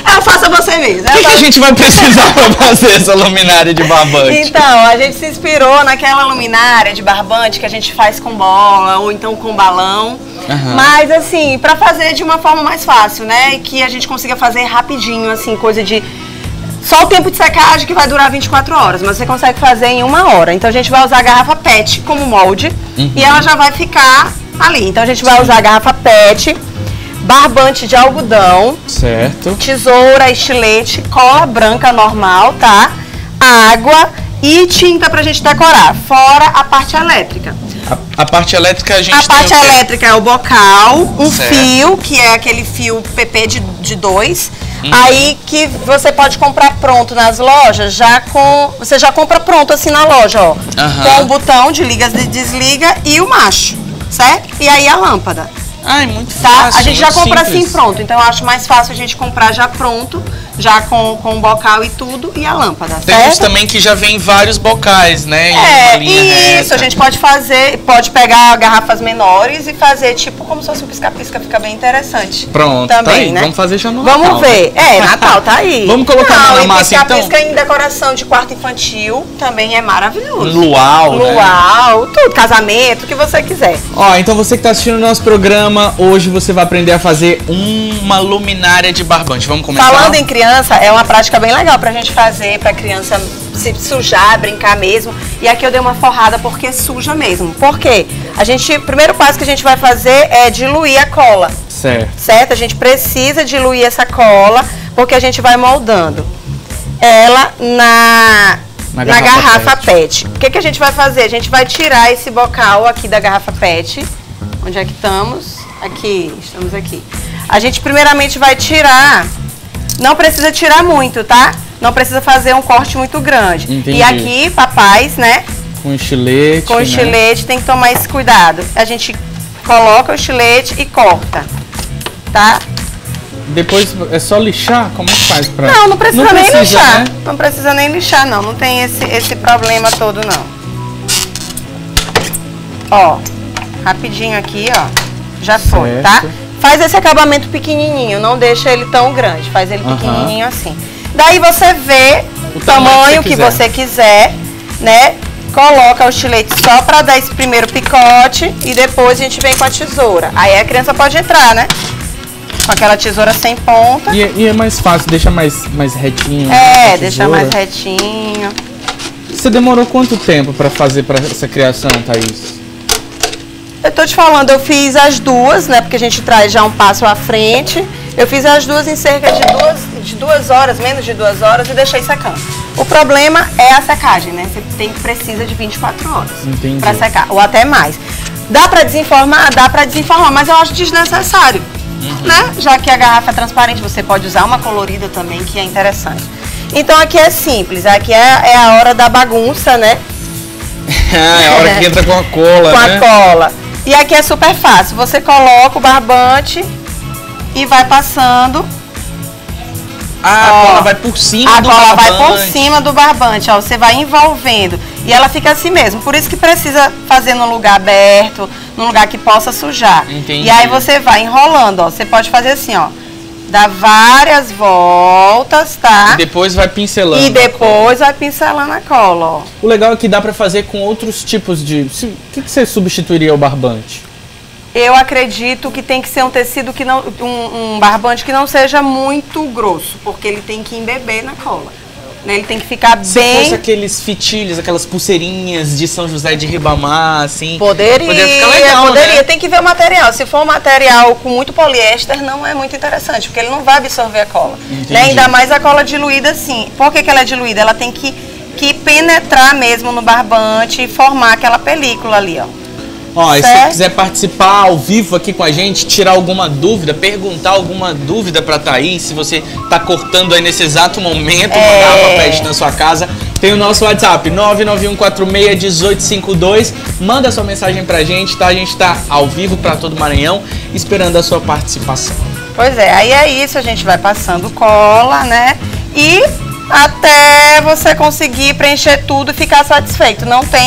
Eu faço você mesmo. O que, que a gente vai precisar para fazer essa luminária de barbante? Então, a gente se inspirou naquela luminária de barbante que a gente faz com bola ou então com balão. Uhum. Mas assim, para fazer de uma forma mais fácil, né? E que a gente consiga fazer rapidinho, assim, coisa de... Só o tempo de secagem que vai durar vinte e quatro horas, mas você consegue fazer em uma hora. Então a gente vai usar a garrafa pet como molde, uhum, e ela já vai ficar ali. Então a gente vai usar a garrafa pet, barbante de algodão, certo, tesoura, estilete, cola branca normal, tá? Água e tinta pra gente decorar, fora a parte elétrica. A, a parte elétrica a gente A tem parte o quê? elétrica é o bocal, um certo, fio, que é aquele fio P P de, de dois. Hum. Aí que você pode comprar pronto nas lojas, já com. Você já compra pronto assim na loja, ó. Aham. Com o botão de liga e desliga e o macho, certo? E aí a lâmpada. Ai, muito Tá? fácil. A gente já muito compra simples. assim pronto, então eu acho mais fácil a gente comprar já pronto, já com, com o bocal e tudo, e a lâmpada, Tem uns certo? também que já vem vários bocais, né? Em É, uma linha isso, reta. a gente pode fazer, pode pegar garrafas menores e fazer tipo como se fosse um pisca-pisca, fica bem interessante. Pronto, também, tá aí. né? Vamos fazer já no Vamos Natal, ver. né? É, Natal, tá aí. Vamos colocar Não, na e massa, então? pisca-pisca em decoração de quarto infantil também é maravilhoso. Luau, né? Luau, tudo, casamento, o que você quiser. Ó, então você que tá assistindo o nosso programa, hoje você vai aprender a fazer uma luminária de barbante. Vamos começar? Falando em criança, é uma prática bem legal pra gente fazer, pra criança se sujar, brincar mesmo. E aqui eu dei uma forrada porque suja mesmo. Por quê? A gente, o primeiro passo que a gente vai fazer é diluir a cola. Certo. Certo? A gente precisa diluir essa cola porque a gente vai moldando ela na, Na na garrafa garrafa pet. O que, que a gente vai fazer? A gente vai tirar esse bocal aqui da garrafa pet. Onde é que estamos? Aqui, estamos aqui. A gente primeiramente vai tirar, não precisa tirar muito, tá? Não precisa fazer um corte muito grande. Entendi. E aqui, papais, né? Com estilete, Com né? estilete tem que tomar esse cuidado. A gente coloca o estilete e corta, tá? Depois é só lixar? Como é que faz pra... Não, não precisa nem precisa, lixar. né? Não precisa nem lixar, não. Não tem esse, esse problema todo, não. Ó, rapidinho aqui, ó. Já foi, Certo. tá? Faz esse acabamento pequenininho, não deixa ele tão grande. Faz ele Aham. pequenininho assim. Daí você vê o, tamanho tamanho que que quiser. você quiser, né? Coloca o estilete só pra dar esse primeiro picote e depois a gente vem com a tesoura. Aí a criança pode entrar, né? Com aquela tesoura sem ponta. E, e é mais fácil, deixa mais, mais retinho. né, É, com a deixa tesoura. mais retinho. Você demorou quanto tempo pra fazer pra essa criação, Thaís? Eu tô te falando, eu fiz as duas, né? Porque a gente traz já um passo à frente. Eu fiz as duas em cerca de duas, de duas horas, menos de duas horas, e deixei secando. O problema é a secagem, né? Você tem, precisa de vinte e quatro horas Entendi. para secar, ou até mais. Dá para desenformar? Dá para desenformar, mas eu acho desnecessário, Uhum. né? Já que a garrafa é transparente, você pode usar uma colorida também, que é interessante. Então aqui é simples, aqui é, é a hora da bagunça, né? é a hora que entra com a cola, Com né? a cola. E aqui é super fácil. Você coloca o barbante e vai passando. Ah, a Ó, cola vai por cima a do cola vai por barbante. cima do barbante, ó. Você vai envolvendo. E ela fica assim mesmo. Por isso que precisa fazer num lugar aberto, num lugar que possa sujar. Entendi. E aí você vai enrolando, ó. Você pode fazer assim, ó. Dá várias voltas, tá? E depois vai pincelando. E depois vai pincelando a cola, ó. O legal é que dá pra fazer com outros tipos de... se- O que, que você substituiria o barbante? Eu acredito que tem que ser um tecido que não, um, um barbante que não seja muito grosso, porque ele tem que embeber na cola, né? Ele tem que ficar Se bem. fosse aqueles fitilhos, aquelas pulseirinhas de São José de Ribamar, assim... Poderia, Poderia ficar legal, poderia. né? Tem que ver o material. Se for um material com muito poliéster, não é muito interessante, porque ele não vai absorver a cola. Entendi. Né? Ainda mais a cola diluída assim. Por que, que ela é diluída? Ela tem que, que penetrar mesmo no barbante e formar aquela película ali, ó. Ó, e se Certo? você quiser participar ao vivo aqui com a gente, tirar alguma dúvida, perguntar alguma dúvida pra Thaís, se você tá cortando aí nesse exato momento uma É. garrafa pet na sua casa, tem o nosso WhatsApp, nove nove um quatro seis um oito cinco dois. Manda sua mensagem pra gente, tá? A gente tá ao vivo pra todo o Maranhão, esperando a sua participação. Pois é, aí é isso, a gente vai passando cola, né? E até você conseguir preencher tudo e ficar satisfeito. Não tem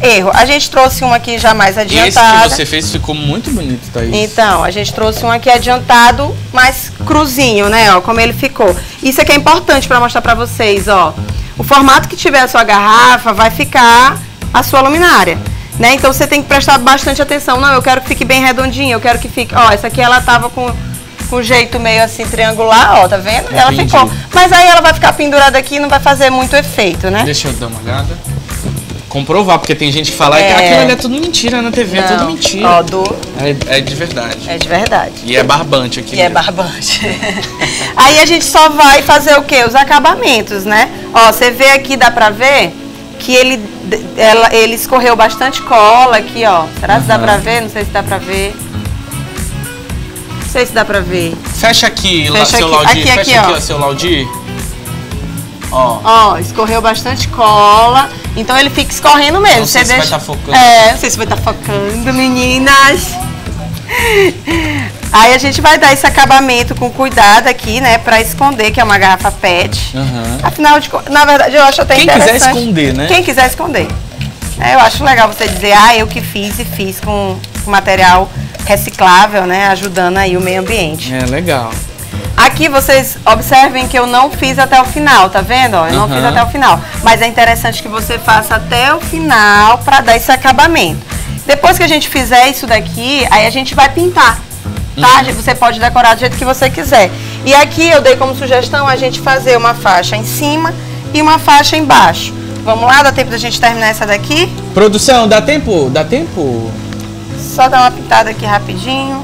erro. A gente trouxe um aqui já mais E esse adiantado. que você fez ficou muito bonito, Thaís. Então, a gente trouxe um aqui adiantado, mais cruzinho, né, ó, como ele ficou. Isso aqui é importante para mostrar para vocês, ó. O formato que tiver a sua garrafa vai ficar a sua luminária, né? Então você tem que prestar bastante atenção. Não, eu quero que fique bem redondinho, eu quero que fique... Ó, essa aqui ela tava com com jeito meio assim triangular, ó, tá vendo? E ela ficou. Mas aí ela vai ficar pendurada aqui e não vai fazer muito efeito, né? Deixa eu dar uma olhada. Comprovar, porque tem gente que fala É. que aquilo ali é tudo mentira na T V, é tudo Não. mentira. Ó, do... é, é de verdade. É de verdade. E é barbante aqui. E é barbante. Aí a gente só vai fazer o quê? Os acabamentos, né? Ó, você vê aqui, dá pra ver que ele, ela, ele escorreu bastante cola aqui, ó. Será que dá pra ver? Não sei se dá pra ver. Não sei se dá pra ver. Fecha aqui, Fecha seu aqui. Laudir. Aqui, Fecha aqui, aqui, ó. ó, seu Laudir. Ó. Ó, escorreu bastante cola. Então ele fica escorrendo mesmo. Não sei Você se vai deixa... tá focando. É, não sei se vai estar tá focando, meninas. Aí a gente vai dar esse acabamento com cuidado aqui, né? Pra esconder, que é uma garrafa pet. Uhum. Afinal de contas, na verdade, eu acho até Quem interessante. quiser esconder, né? Quem quiser esconder. É, eu acho legal você dizer, ah, eu que fiz e fiz com, com material reciclável, né? Ajudando aí o meio ambiente. É, legal. Aqui vocês observem que eu não fiz até o final, tá vendo? Ó, eu não Uhum. fiz até o final. Mas é interessante que você faça até o final para dar esse acabamento. Depois que a gente fizer isso daqui, aí a gente vai pintar, tá? Uhum. Você pode decorar do jeito que você quiser. E aqui eu dei como sugestão a gente fazer uma faixa em cima e uma faixa embaixo. Vamos lá, dá tempo da gente terminar essa daqui? Produção, dá tempo? Dá tempo? Só dar uma pintada aqui rapidinho.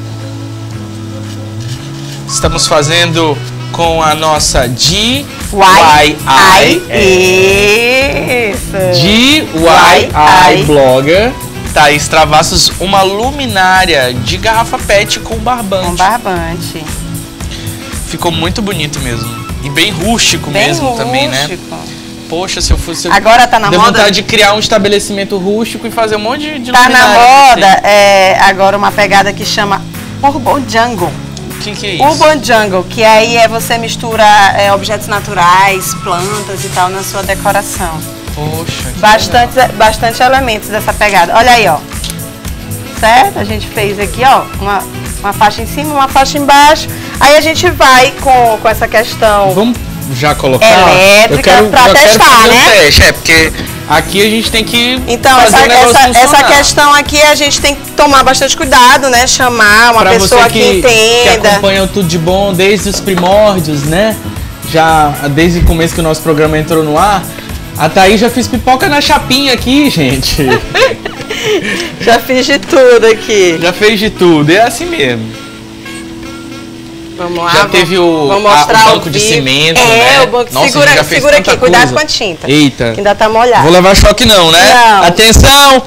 Estamos fazendo com a nossa D Y I. Isso. D Y I Blogger. Thaís Travassos, uma luminária de garrafa pet com barbante. Com barbante. Ficou muito bonito mesmo. E bem rústico Bem mesmo também, né? rústico. Poxa, se eu fosse... Agora tá na deu moda? vontade de criar um estabelecimento rústico e fazer um monte de, de Tá na luminária, moda assim. é, agora uma pegada que chama Urban Jungle. O que, que é isso? Urban Jungle, que aí é você misturar é, objetos naturais, plantas e tal na sua decoração. Poxa. Bastante, bastante elementos dessa pegada. Olha aí, ó. Certo? A gente fez aqui, ó, uma, uma faixa em cima, uma faixa embaixo. Aí a gente vai com, com essa questão... Vamos já colocar? Elétrica, eu quero, pra eu quero testar, fazer né? Um teste, é, porque aqui a gente tem que Então, fazer essa, o negócio essa, essa funcionar. questão aqui a gente tem que tomar bastante cuidado, né? Chamar uma Pra pessoa você que, que, que entenda. acompanha o Tudo de Bom desde os primórdios, né? Já desde o começo que o nosso programa entrou no ar, a Thaís já fez pipoca na chapinha aqui, gente. Já fiz de tudo aqui. Já fez de tudo, é assim mesmo. Vamos lá. Já vamos, teve o, vamos a- mostrar o ao banco de vivo. cimento, é, né? o banco. Nossa, segura já fez segura aqui, tanta cuidado coisa. com a tinta. Eita. Que ainda tá molhado. Vou levar choque não, né? Não. Atenção!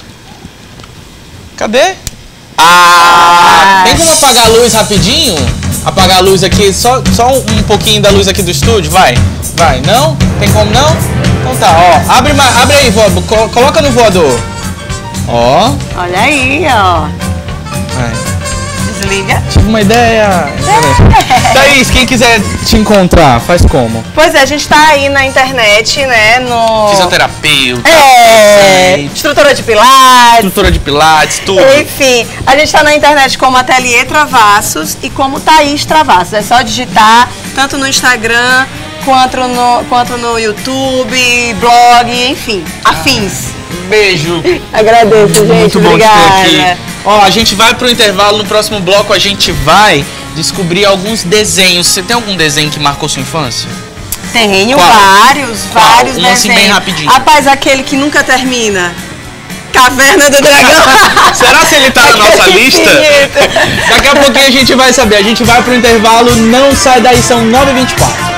Cadê? Ah! Tem como apagar a luz rapidinho? Apagar a luz aqui, só, só um, um pouquinho da luz aqui do estúdio, vai. Vai, não? Tem como não? Então tá, ó. Abre, ma- abre aí, voador. Co- Coloca no voador. Ó. Olha aí, ó. Vai. Desliga. Tive uma ideia. Thaís, quem quiser te encontrar, faz como? Pois é, a gente tá aí na internet, né? No. Fisioterapeuta, É, docente, instrutora de pilates. instrutora de pilates, tudo. Enfim, a gente tá na internet como Ateliê Travassos e como Thaís Travassos. É só digitar tanto no Instagram quanto no, quanto no YouTube, blog, enfim, afins. Beijo. Agradeço, gente. Muito bom Obrigada. te ter aqui. Ó, a gente vai pro intervalo, no próximo bloco a gente vai descobrir alguns desenhos. Você tem algum desenho que marcou sua infância? Tenho Qual? vários, Qual? vários Um assim, desenhos. bem rapidinho. Rapaz, aquele que nunca termina. Caverna do Dragão. Será se ele tá na nossa Aquele lista? infinito. Daqui a pouquinho a gente vai saber. A gente vai pro intervalo, não sai daí, são nove e vinte e quatro.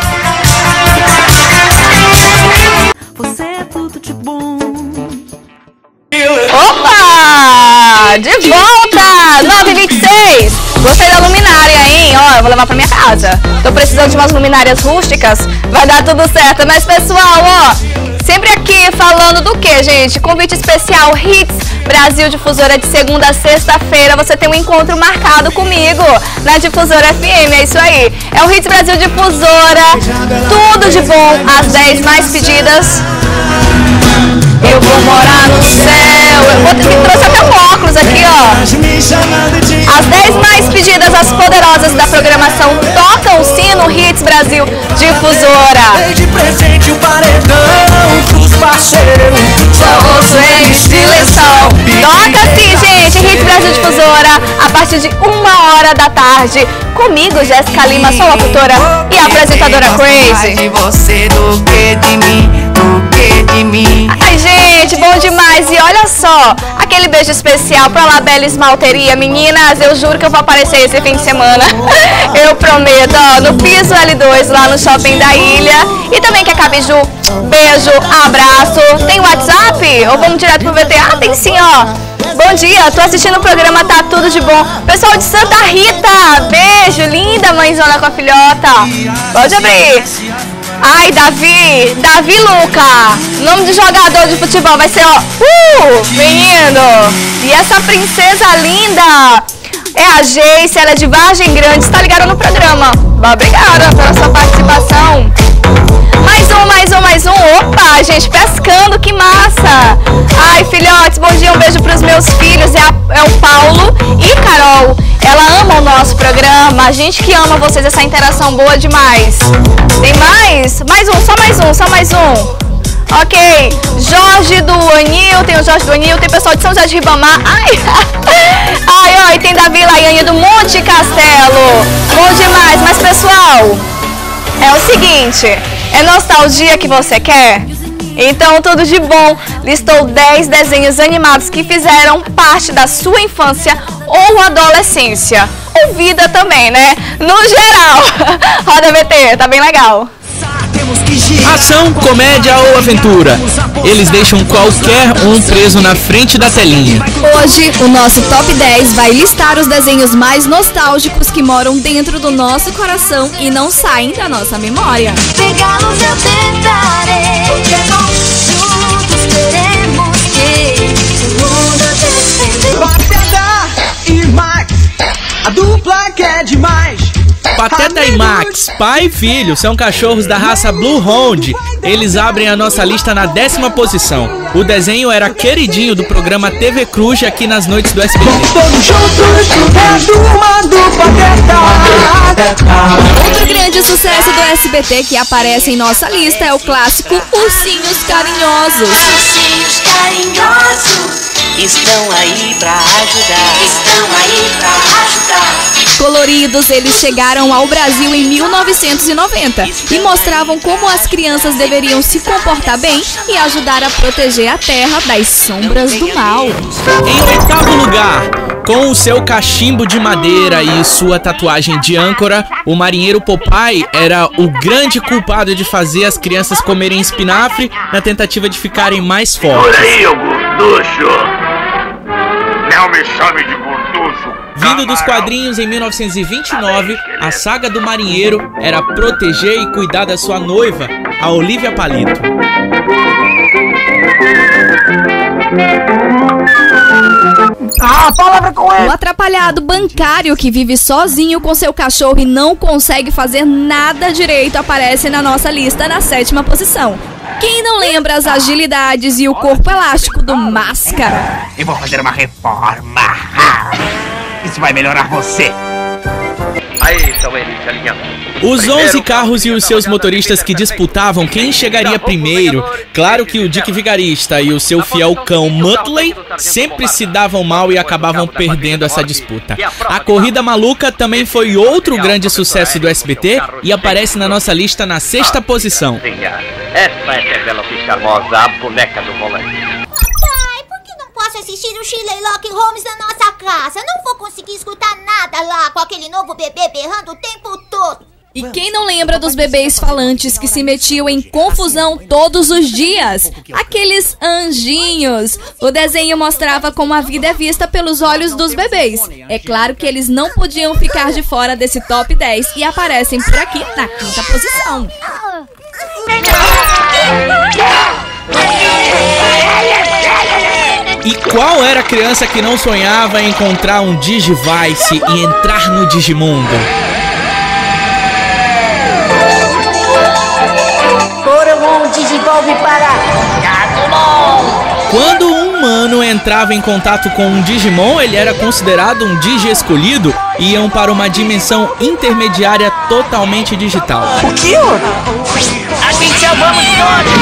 Você é tudo de bom. Opa! De volta! nove e vinte e seis. Gostei da luminária, hein? Ó, eu vou levar pra minha casa. Tô precisando de umas luminárias rústicas. Vai dar tudo certo. Mas, pessoal, ó, sempre aqui falando do que, gente? Convite especial Hits Brasil Difusora de segunda a sexta-feira. Você tem um encontro marcado comigo na Difusora F M. É isso aí. É o Hits Brasil Difusora. Tudo de bom. As dez mais pedidas. eu vou morar no céu. Eu vou ter que trouxe até um óculos aqui, ó. As dez mais pedidas, as poderosas da programação tocam o sino Hits Brasil Difusora. De presente o paredão pros parceiros. Somos eles de lençol. Toca sim, gente, Hits Brasil Difusora, a partir de uma hora da tarde. Comigo, Jéssica Lima, sou locutora e apresentadora Crazy. De você do que de mim, do que de mim. Ai, gente, bom demais. E olha só, aquele beijo especial pra Labela Esmalteria. Meninas, eu juro que eu vou aparecer esse fim de semana. Eu prometo, ó, no piso L dois, lá no Shopping da Ilha. E também quer Cabiju. Beijo, abraço. Tem WhatsApp? Ou vamos direto pro V T? Ah, tem sim, ó. Bom dia, tô assistindo o programa, tá tudo de bom. Pessoal de Santa Rita, beijo, linda mãezona com a filhota. Pode abrir. Ai, Davi, Davi Luca, nome de jogador de futebol vai ser, ó, uh, menino. E essa princesa linda é a Geice, ela é de Vargem Grande, está ligada no programa. Obrigada pela sua participação. Mais um, mais um, mais um. Opa, gente, pescando, que massa. Ai, filhotes, bom dia, um beijo pros meus filhos. É, a, é o Paulo e Carol. Ela ama o nosso programa. A gente que ama vocês, essa interação boa demais. Tem mais? Mais um, só mais um, só mais um. Ok, Jorge do Anil, tem o Jorge do Anil, tem o pessoal de São José de Ribamar. Ai, ai, ai, tem Davi Laiane do Monte Castelo. Bom demais, mas pessoal, é o seguinte, é nostalgia que você quer? Então tudo de bom, listou dez desenhos animados que fizeram parte da sua infância ou adolescência, ou vida também, né? No geral, roda V T, tá bem legal. Ação, comédia ou aventura, eles deixam qualquer um preso na frente da telinha. Hoje, o nosso Top dez vai listar os desenhos mais nostálgicos que moram dentro do nosso coração e não saem da nossa memória. Pegá-los eu tentarei, porque nós juntos teremos que o mundo defender. Pateta e Max, a dupla que é demais. Pateta e Max, pai e filho, são cachorros da raça Blue Hound. Eles abrem a nossa lista na décima posição. O desenho era queridinho do programa T V Cruz aqui nas noites do S B T. Todos juntos, é turma do Pateta. Outro grande sucesso do S B T que aparece em nossa lista é o clássico Ursinhos Carinhosos. Ursinhos carinhosos estão aí pra ajudar. Estão aí pra ajudar. Coloridos, eles chegaram ao Brasil em mil novecentos e noventa e mostravam como as crianças deveriam se comportar bem e ajudar a proteger a terra das sombras do mal. Em oitavo lugar, com o seu cachimbo de madeira e sua tatuagem de âncora, o marinheiro Popeye era o grande culpado de fazer as crianças comerem espinafre na tentativa de ficarem mais fortes. Por aí, ô gorducho! Não me chame de gorducho! Vindo dos quadrinhos em mil novecentos e vinte e nove, a saga do marinheiro era proteger e cuidar da sua noiva, a Olivia Palito. Ah, palavra com ele. O atrapalhado bancário que vive sozinho com seu cachorro e não consegue fazer nada direito aparece na nossa lista na sétima posição. Quem não lembra as agilidades e o corpo elástico do Máscara? Eu vou fazer uma reforma. Isso vai melhorar você. Aí estão eles alinhando. Os onze carros e os seus motoristas que disputavam quem chegaria primeiro. Claro que o Dick Vigarista e o seu fiel cão Muttley sempre se davam mal e acabavam perdendo essa disputa. A Corrida Maluca também foi outro grande sucesso do S B T e aparece na nossa lista na sexta posição. Essa é a bela e charmosa, a boneca do volante. Posso assistir o Shirley Lock Holmes na nossa casa. Não vou conseguir escutar nada lá com aquele novo bebê berrando o tempo todo. E quem não lembra dos bebês falantes que se metiam em confusão todos os dias? Aqueles anjinhos. O desenho mostrava como a vida é vista pelos olhos dos bebês. É claro que eles não podiam ficar de fora desse top dez e aparecem por aqui na quinta posição. E qual era a criança que não sonhava em encontrar um Digivice e entrar no Digimundo? Pokémon Digivolve para Gagumon. entrava em contato com um Digimon, ele era considerado um Digi escolhido e iam para uma dimensão intermediária totalmente digital. O que? Atenção, vamos todos!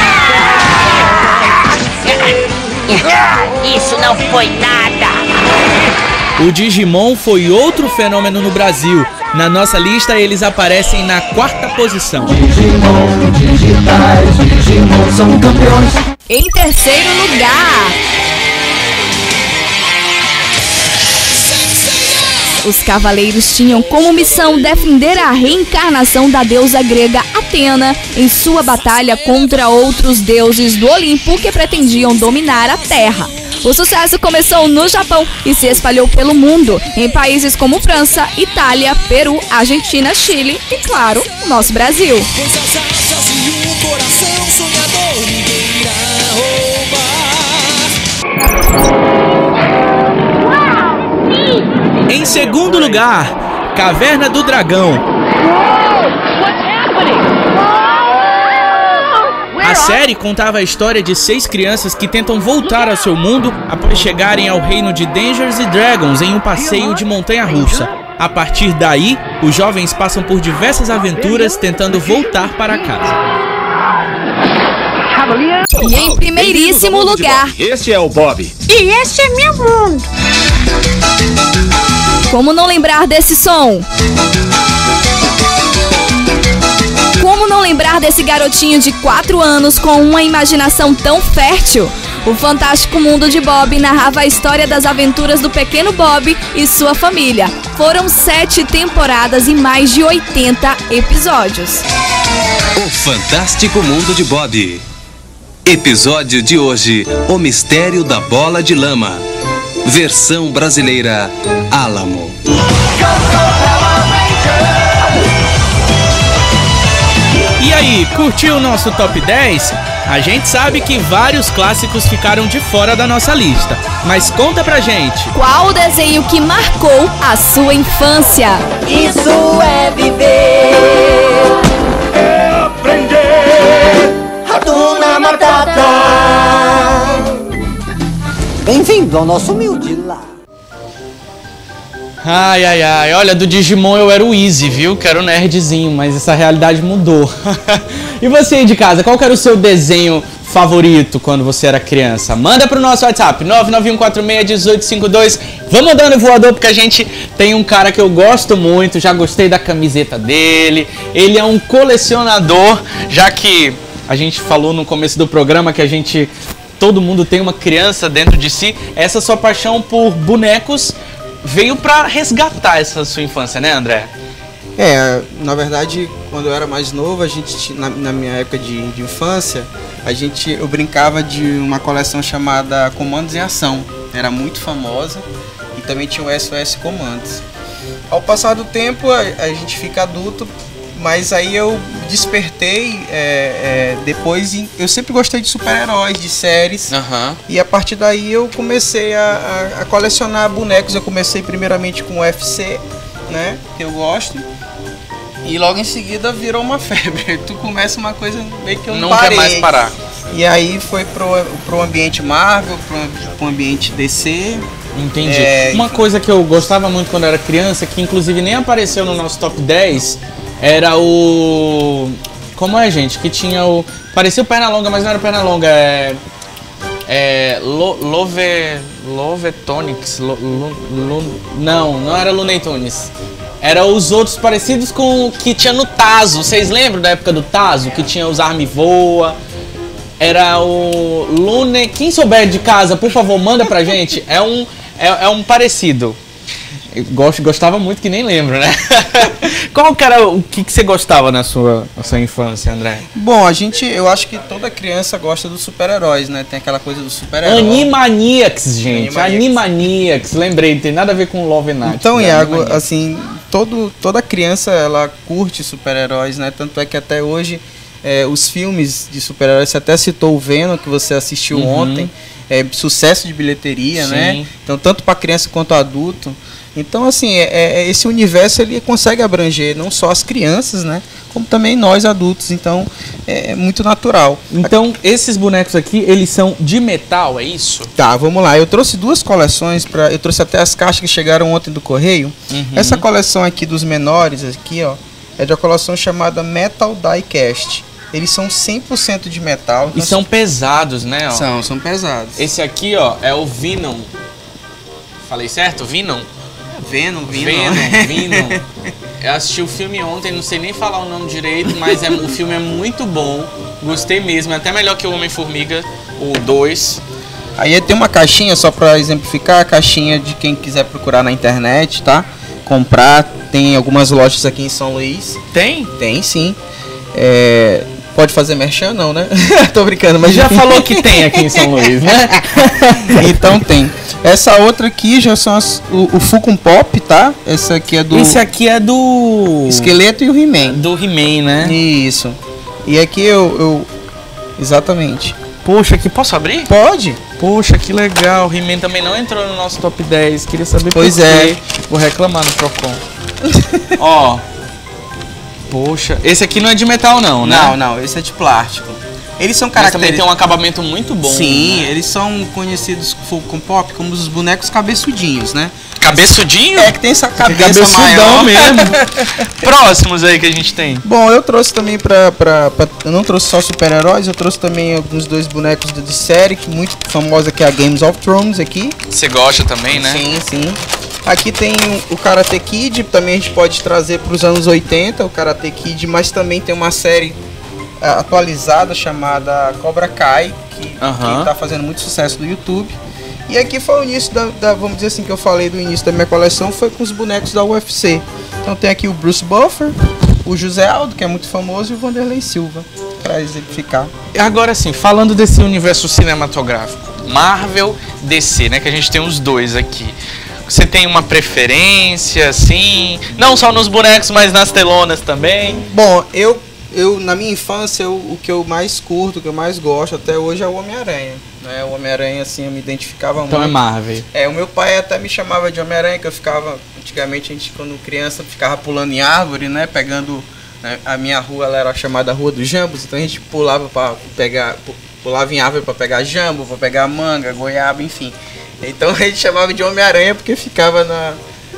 Isso não foi nada! O Digimon foi outro fenômeno no Brasil. Na nossa lista, eles aparecem na quarta posição. Digimon, digitais, Digimon são campeões. Em terceiro lugar, os cavaleiros tinham como missão defender a reencarnação da deusa grega Atena em sua batalha contra outros deuses do Olimpo que pretendiam dominar a Terra. O sucesso começou no Japão e se espalhou pelo mundo, em países como França, Itália, Peru, Argentina, Chile e, claro, o nosso Brasil. Em segundo lugar, Caverna do Dragão. A série contava a história de seis crianças que tentam voltar ao seu mundo após chegarem ao reino de Dungeons and Dragons em um passeio de montanha-russa. A partir daí, os jovens passam por diversas aventuras tentando voltar para casa. E em primeiríssimo lugar, este é o Bob. E este é meu mundo. Como não lembrar desse som? Como não lembrar desse garotinho de quatro anos com uma imaginação tão fértil? O Fantástico Mundo de Bob narrava a história das aventuras do pequeno Bob e sua família. Foram sete temporadas e mais de oitenta episódios. O Fantástico Mundo de Bob. Episódio de hoje: O Mistério da Bola de Lama. Versão brasileira Alamo. E aí, curtiu o nosso top dez? A gente sabe que vários clássicos ficaram de fora da nossa lista, mas conta pra gente. Qual o desenho que marcou a sua infância? Isso é viver, é aprender. Hakuna Matata. Bem-vindo ao nosso humilde lar. Ai, ai, ai, olha, do Digimon eu era o Easy, viu? Que era o nerdzinho, mas essa realidade mudou. E você aí de casa, qual que era o seu desenho favorito quando você era criança? Manda pro nosso WhatsApp, nove nove um quatro seis um oito cinco dois. Vamos dando voador, porque a gente tem um cara que eu gosto muito, já gostei da camiseta dele. Ele é um colecionador, já que a gente falou no começo do programa que a gente... todo mundo tem uma criança dentro de si. Essa sua paixão por bonecos veio pra resgatar essa sua infância, né, André? É, na verdade, quando eu era mais novo, a gente, na, na minha época de, de infância, a gente, eu brincava de uma coleção chamada Comandos em Ação. Era muito famosa e também tinha o S O S Comandos. Ao passar do tempo, a, a gente fica adulto, mas aí eu despertei, é, é, depois eu sempre gostei de super-heróis, de séries, uhum. E a partir daí eu comecei a, a, a colecionar bonecos. Eu comecei primeiramente com o U F C, né, que eu gosto, e logo em seguida virou uma febre. Tu começa uma coisa meio que eu não parei. Não quer mais parar. E aí foi pro, pro ambiente Marvel, pro, pro ambiente D C. Entendi. É, uma coisa que eu gostava muito quando eu era criança, que inclusive nem apareceu no nosso top dez, era o... Como é, gente? Que tinha o... Parecia o Pernalonga, mas não era o Pernalonga. É... É... Lo, Love... Love Tonics. Lo, lo, lo, não, não era Looney Tunes. Era os outros parecidos com o que tinha no Tazo. Vocês lembram da época do Tazo? Que tinha os Arme Voa. Era o... Lune... Quem souber de casa, por favor, manda pra gente. É um, é, é um parecido. Eu gosto, gostava muito, que nem lembro, né? Qual que era o que, que você gostava na sua, na sua infância, André? Bom, a gente, eu acho que toda criança gosta dos super-heróis, né? Tem aquela coisa do super-herói. Animaniacs, gente. Animaniacs. Animaniacs. Lembrei, não tem nada a ver com Love Night. Então, né? Iago, assim, todo, toda criança, ela curte super-heróis, né? Tanto é que até hoje, é, os filmes de super-heróis, você até citou o Venom, que você assistiu uhum. ontem, é sucesso de bilheteria, Sim. né? Então, tanto para criança quanto adulto. Então, assim, é, é, esse universo ele consegue abranger não só as crianças, né? Como também nós adultos. Então, é, é muito natural. Então, esses bonecos aqui, eles são de metal, é isso? Tá, vamos lá. Eu trouxe duas coleções, pra, eu trouxe até as caixas que chegaram ontem do correio. Uhum. Essa coleção aqui dos menores, aqui, ó, é de uma coleção chamada Metal Diecast. Eles são cem por cento de metal. Então e são pesados, né? Ó. São, são pesados. Esse aqui, ó, é o Venom. Falei certo? Venom? Venom, Venom. Venom, Venom. Eu assisti o filme ontem, não sei nem falar o nome direito, mas é, o filme é muito bom. Gostei mesmo, é até melhor que o Homem-Formiga, o dois. Aí tem uma caixinha, só pra exemplificar, a caixinha de quem quiser procurar na internet, tá? Comprar, tem algumas lojas aqui em São Luís. Tem? Tem, sim. É... Pode fazer merchan não, né? Tô brincando, mas já falou que tem aqui em São Luís, né? Então tem. Essa outra aqui já são as, o, o Funko Pop, tá? Essa aqui é do... Esse aqui é do... Esqueleto e o He-Man. Do He-Man, né? Isso. E aqui eu... eu... Exatamente. Poxa, aqui posso abrir? Pode. Poxa, que legal. O He-Man também não entrou no nosso top dez. Queria saber pois por é. quê. Vou reclamar no Procon. Ó... Poxa, esse aqui não é de metal não, né? Não, não, esse é de plástico. Eles são característicos. Mas também tem um acabamento muito bom. Sim, né? Eles são conhecidos com pop como os bonecos cabeçudinhos, né? Cabeçudinho? É, que tem essa cabeça Cabeçudão maior. mesmo. Próximos aí que a gente tem. Bom, eu trouxe também pra, pra, pra... Eu não trouxe só super-heróis, eu trouxe também alguns dois bonecos de, de série, que muito famosa, que é a Games of Thrones aqui. Você gosta também, né? Sim, sim. Aqui tem o Karate Kid, também a gente pode trazer para os anos oitenta, o Karate Kid, mas também tem uma série atualizada chamada Cobra Kai, que uhum. está fazendo muito sucesso no YouTube. E aqui foi o início da, da, vamos dizer assim, que eu falei do início da minha coleção, foi com os bonecos da U F C. Então tem aqui o Bruce Buffer, o José Aldo, que é muito famoso, e o Vanderlei Silva, para exemplificar. Agora sim, falando desse universo cinematográfico, Marvel, D C, né, que a gente tem os dois aqui. Você tem uma preferência, assim, não só nos bonecos, mas nas telonas também? Bom, eu, eu na minha infância, eu, o que eu mais curto, o que eu mais gosto até hoje é o Homem-Aranha. Né? O Homem-Aranha, assim, eu me identificava então muito. Então é Marvel. É, o meu pai até me chamava de Homem-Aranha, que eu ficava, antigamente, a gente, quando criança, ficava pulando em árvore, né, pegando, né, a minha rua, ela era chamada Rua dos Jambos, então a gente pulava para pegar, pulava em árvore para pegar jambo, para pegar manga, goiaba, enfim. Então a gente chamava de Homem-Aranha porque ficava na,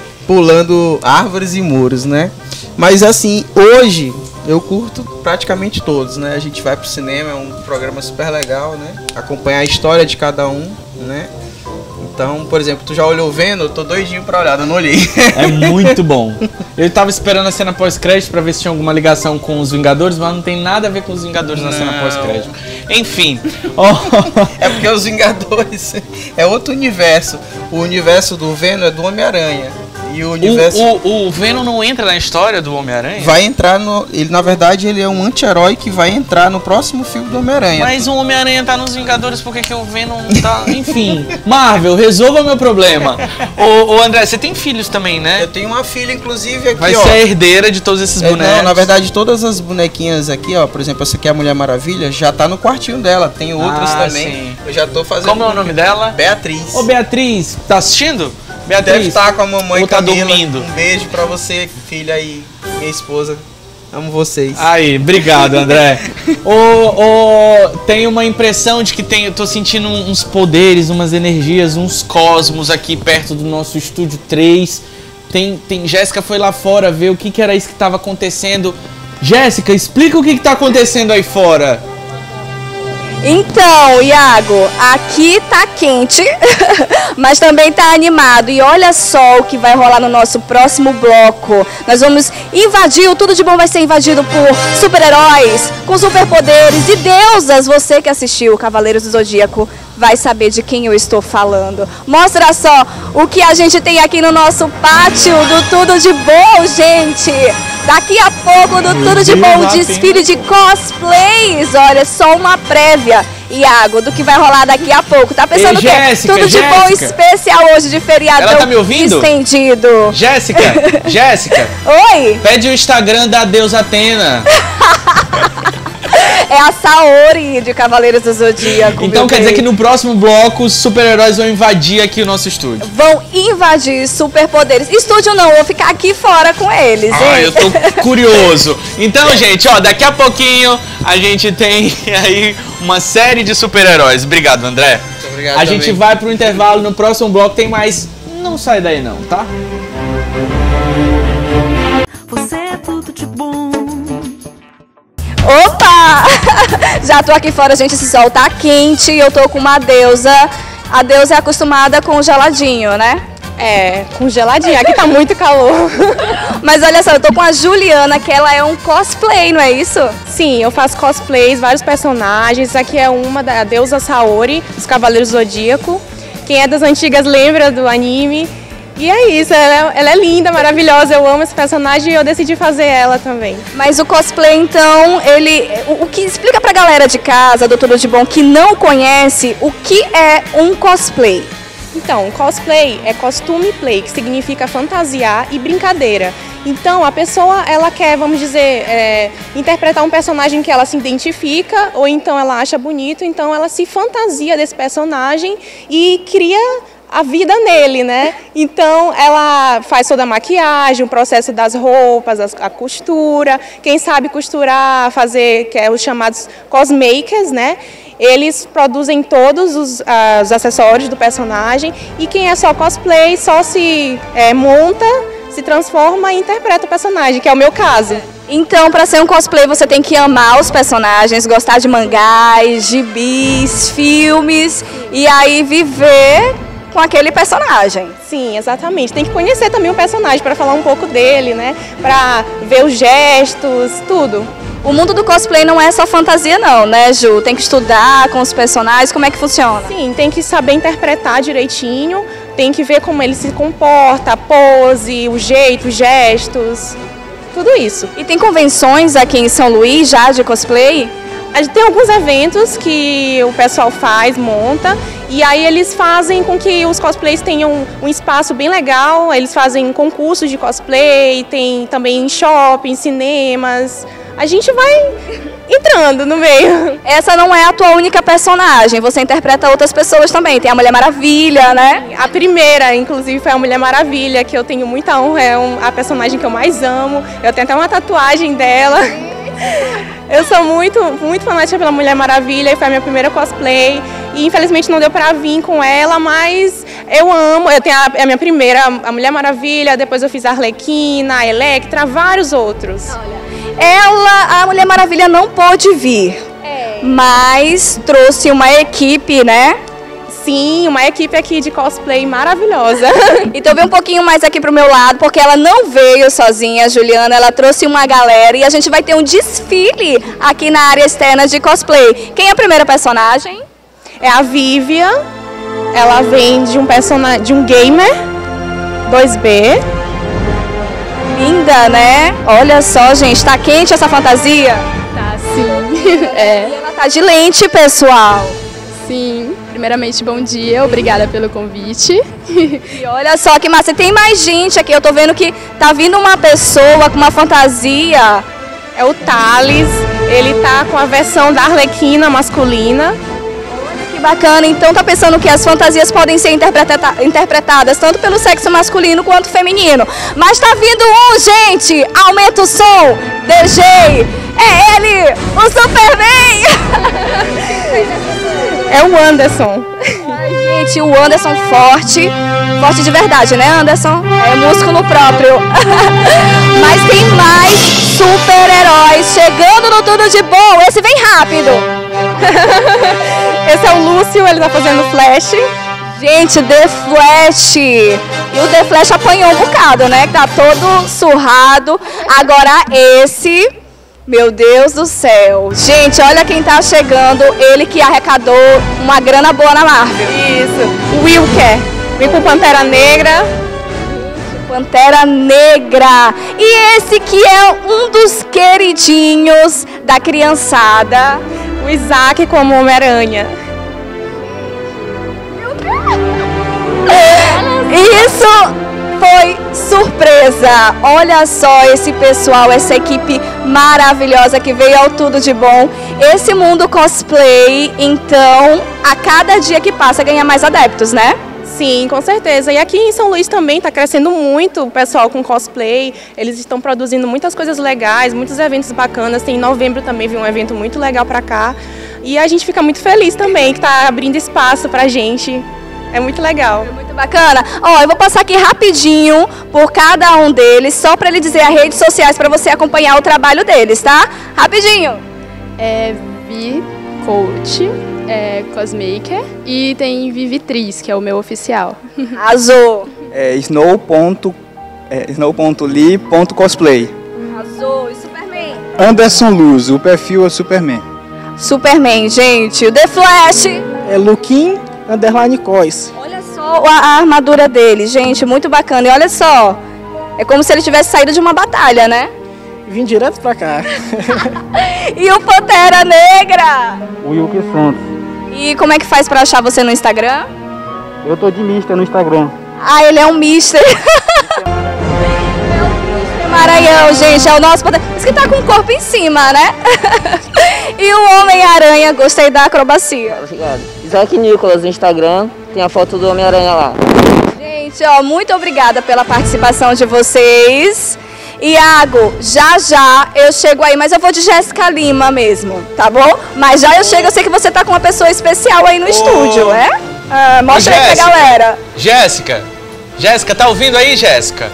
pulando árvores e muros, né? Mas assim, hoje eu curto praticamente todos, né? A gente vai pro cinema, é um programa super legal, né? Acompanhar a história de cada um, né? Então, por exemplo, tu já olhou vendo? Eu tô doidinho pra olhar, eu não olhei. É muito bom. Eu tava esperando a cena pós-crédito pra ver se tinha alguma ligação com os Vingadores, mas não tem nada a ver com os Vingadores na não. cena pós-crédito. Enfim. Oh. É porque os Vingadores é outro universo. O universo do Venom é do Homem-Aranha. E o universo... O, o, o Venom não entra na história do Homem-Aranha? Vai entrar no... Ele, na verdade, ele é um anti-herói que vai entrar no próximo filme do Homem-Aranha. Mas o Homem-Aranha tá nos Vingadores, por que, que o Venom não tá... Enfim. Marvel, resolva meu problema. Ô, ô André, você tem filhos também, né? Eu tenho uma filha, inclusive, aqui, vai ó. Vai ser a herdeira de todos esses bonecos. É, não, na verdade, todas as bonequinhas aqui, ó, por exemplo, essa aqui é a Mulher Maravilha, já tá no quartinho dela. Tem outras ah, também. Sim. Eu já tô fazendo... Como é o nome dela? Beatriz. Ô, Beatriz, tá assistindo? Beatriz, deve estar com a mamãe ou tá Camila. dormindo. Um beijo pra você, filha e minha esposa. Amo vocês. Aí, obrigado, André. oh, oh, tem uma impressão de que tem, eu tô sentindo uns poderes, umas energias, uns cosmos aqui perto do nosso estúdio três. Tem, tem Jéssica foi lá fora ver o que, que era isso que estava acontecendo. Jéssica, explica o que, que tá acontecendo aí fora. Então, Iago, aqui tá quente, mas também tá animado. E olha só o que vai rolar no nosso próximo bloco. Nós vamos invadir, o Tudo de Bom vai ser invadido por super-heróis, com superpoderes e deusas. Você que assistiu Cavaleiros do Zodíaco vai saber de quem eu estou falando. Mostra só o que a gente tem aqui no nosso pátio do Tudo de Bom, gente. Daqui a pouco do Tudo de Bom, desfile de cosplays. Olha, só uma prévia, Iago, do que vai rolar daqui a pouco. Tá pensando o quê? Tudo de Bom especial hoje de feriadão. Ela tá me ouvindo? Estendido. Jéssica, Jéssica. Oi. Pede o Instagram da deusa Atena. é a Saori de Cavaleiros do Zodíaco. Então quer dizer que no próximo bloco os super-heróis vão invadir aqui o nosso estúdio. Vão invadir superpoderes. Estúdio não, eu vou ficar aqui fora com eles, hein? Ah, eu tô curioso. Então, gente, ó, daqui a pouquinho a gente tem aí uma série de super-heróis. Obrigado, André. Muito obrigado. A também. gente vai pro intervalo, no próximo bloco tem mais. Não sai daí não, tá? Você é tudo de bom. Opa! Já tô aqui fora, gente, esse sol tá quente, eu tô com uma deusa. A deusa é acostumada com o geladinho, né? É, com geladinho, aqui tá muito calor. Mas olha só, eu tô com a Juliana, que ela é um cosplay, não é isso? Sim, eu faço cosplays, vários personagens. Aqui é uma da deusa Saori, dos Cavaleiros do Zodíaco. Quem é das antigas lembra do anime. E é isso, ela, ela é linda, maravilhosa, eu amo esse personagem e eu decidi fazer ela também. Mas o cosplay, então, ele... O, o que explica pra galera de casa, do Tudo de Bom, que não conhece, o que é um cosplay? Então, cosplay é costume play, que significa fantasiar e brincadeira. Então, a pessoa, ela quer, vamos dizer, é, interpretar um personagem que ela se identifica, ou então ela acha bonito, então ela se fantasia desse personagem e cria a vida nele, né? Então, ela faz toda a maquiagem, o processo das roupas, a costura, quem sabe costurar, fazer, que é os chamados cosmakers, né? Eles produzem todos os, uh, os acessórios do personagem e quem é só cosplay só se é, monta, se transforma e interpreta o personagem, que é o meu caso. Então, para ser um cosplay, você tem que amar os personagens, gostar de mangás, gibis, filmes e aí viver com aquele personagem. Sim, exatamente. Tem que conhecer também o personagem para falar um pouco dele, né? Para ver os gestos, tudo. O mundo do cosplay não é só fantasia não, né, Ju? Tem que estudar com os personagens, como é que funciona? Sim, tem que saber interpretar direitinho, tem que ver como ele se comporta, a pose, o jeito, os gestos, tudo isso. E tem convenções aqui em São Luís já de cosplay? Tem alguns eventos que o pessoal faz, monta, e aí eles fazem com que os cosplays tenham um espaço bem legal, eles fazem concursos de cosplay, tem também shopping, cinemas. A gente vai entrando no meio. Essa não é a tua única personagem, você interpreta outras pessoas também. Tem a Mulher Maravilha, né? A primeira, inclusive, foi a Mulher Maravilha, que eu tenho muita honra, é a personagem que eu mais amo. Eu tenho até uma tatuagem dela. Eu sou muito, muito fanática pela Mulher Maravilha e foi a minha primeira cosplay. E infelizmente não deu pra vir com ela, mas eu amo. Eu tenho a, a minha primeira, a Mulher Maravilha, depois eu fiz a Arlequina, a Electra, vários outros. Olha. Ela, a Mulher Maravilha não pôde vir, é. mas trouxe uma equipe, né? Sim, uma equipe aqui de cosplay maravilhosa. Então vem um pouquinho mais aqui pro meu lado, porque ela não veio sozinha, a Juliana, ela trouxe uma galera e a gente vai ter um desfile aqui na área externa de cosplay. Quem é a primeira personagem? É a Vivia, ela vem de um personagem, de um gamer dois B. Linda, né? Olha só, gente, tá quente essa fantasia? Tá, sim. É. E ela tá de lente, pessoal. Sim. Primeiramente, bom dia, obrigada pelo convite. E olha só que massa, tem mais gente aqui, eu tô vendo que tá vindo uma pessoa com uma fantasia. É o Thales, ele tá com a versão da Arlequina masculina. Que bacana, então tá pensando que as fantasias podem ser interpreta interpretadas tanto pelo sexo masculino quanto feminino. Mas tá vindo um, gente, aumenta o som, D J, é ele, o Superman! É o Anderson. Ai, gente, o Anderson forte, forte de verdade, né, Anderson? É músculo próprio. Mas tem mais super-heróis chegando no Tudo de Bom. Esse vem rápido. Esse é o Lúcio, ele tá fazendo Flash. Gente, The Flash. E o The Flash apanhou um bocado, né? Que tá todo surrado. Agora esse... Meu Deus do céu. Gente, olha quem tá chegando. Ele que arrecadou uma grana boa na Marvel. Isso. O Wilker. Vem com Pantera Negra. Pantera Negra. E esse que é um dos queridinhos da criançada. O Isaac como Homem-Aranha. Isso foi surpresa. Olha só esse pessoal, essa equipe maravilhosa que veio ao Tudo de Bom. Esse mundo cosplay, então, a cada dia que passa ganha mais adeptos, né? Sim, com certeza. E aqui em São Luís também está crescendo muito o pessoal com cosplay. Eles estão produzindo muitas coisas legais, muitos eventos bacanas. Tem em novembro também vi um evento muito legal para cá. E a gente fica muito feliz também que está abrindo espaço para a gente. É muito legal. É muito bacana. Ó, eu vou passar aqui rapidinho por cada um deles, só para ele dizer as redes sociais para você acompanhar o trabalho deles, tá? Rapidinho. É Vi Coach, é Cosmaker e tem Vivitriz, que é o meu oficial. Azul. É snow ponto lee ponto cosplay. Azul. E Superman? Anderson Luz, o perfil é Superman. Superman, gente. O The Flash? É Luquim underline Cois. Olha só a, a armadura dele, gente, muito bacana. E olha só, é como se ele tivesse saído de uma batalha, né? Vim direto pra cá. E o Pantera Negra? O Yuki Santos. E como é que faz pra achar você no Instagram? Eu tô de mister no Instagram. Ah, ele é um mister. Maranhão, gente, é o nosso Pantera. Isso que tá com o corpo em cima, né? E o Homem-Aranha, gostei da acrobacia. Obrigado. Isaac Nicolas no Instagram, tem a foto do Homem-Aranha lá. Gente, ó, muito obrigada pela participação de vocês. Iago, já já eu chego aí, mas eu vou de Jéssica Lima mesmo, tá bom? Mas já eu chego, eu sei que você tá com uma pessoa especial aí no oh. estúdio, é? Ah, mostra aí pra galera. Jéssica, Jéssica, tá ouvindo aí, Jéssica?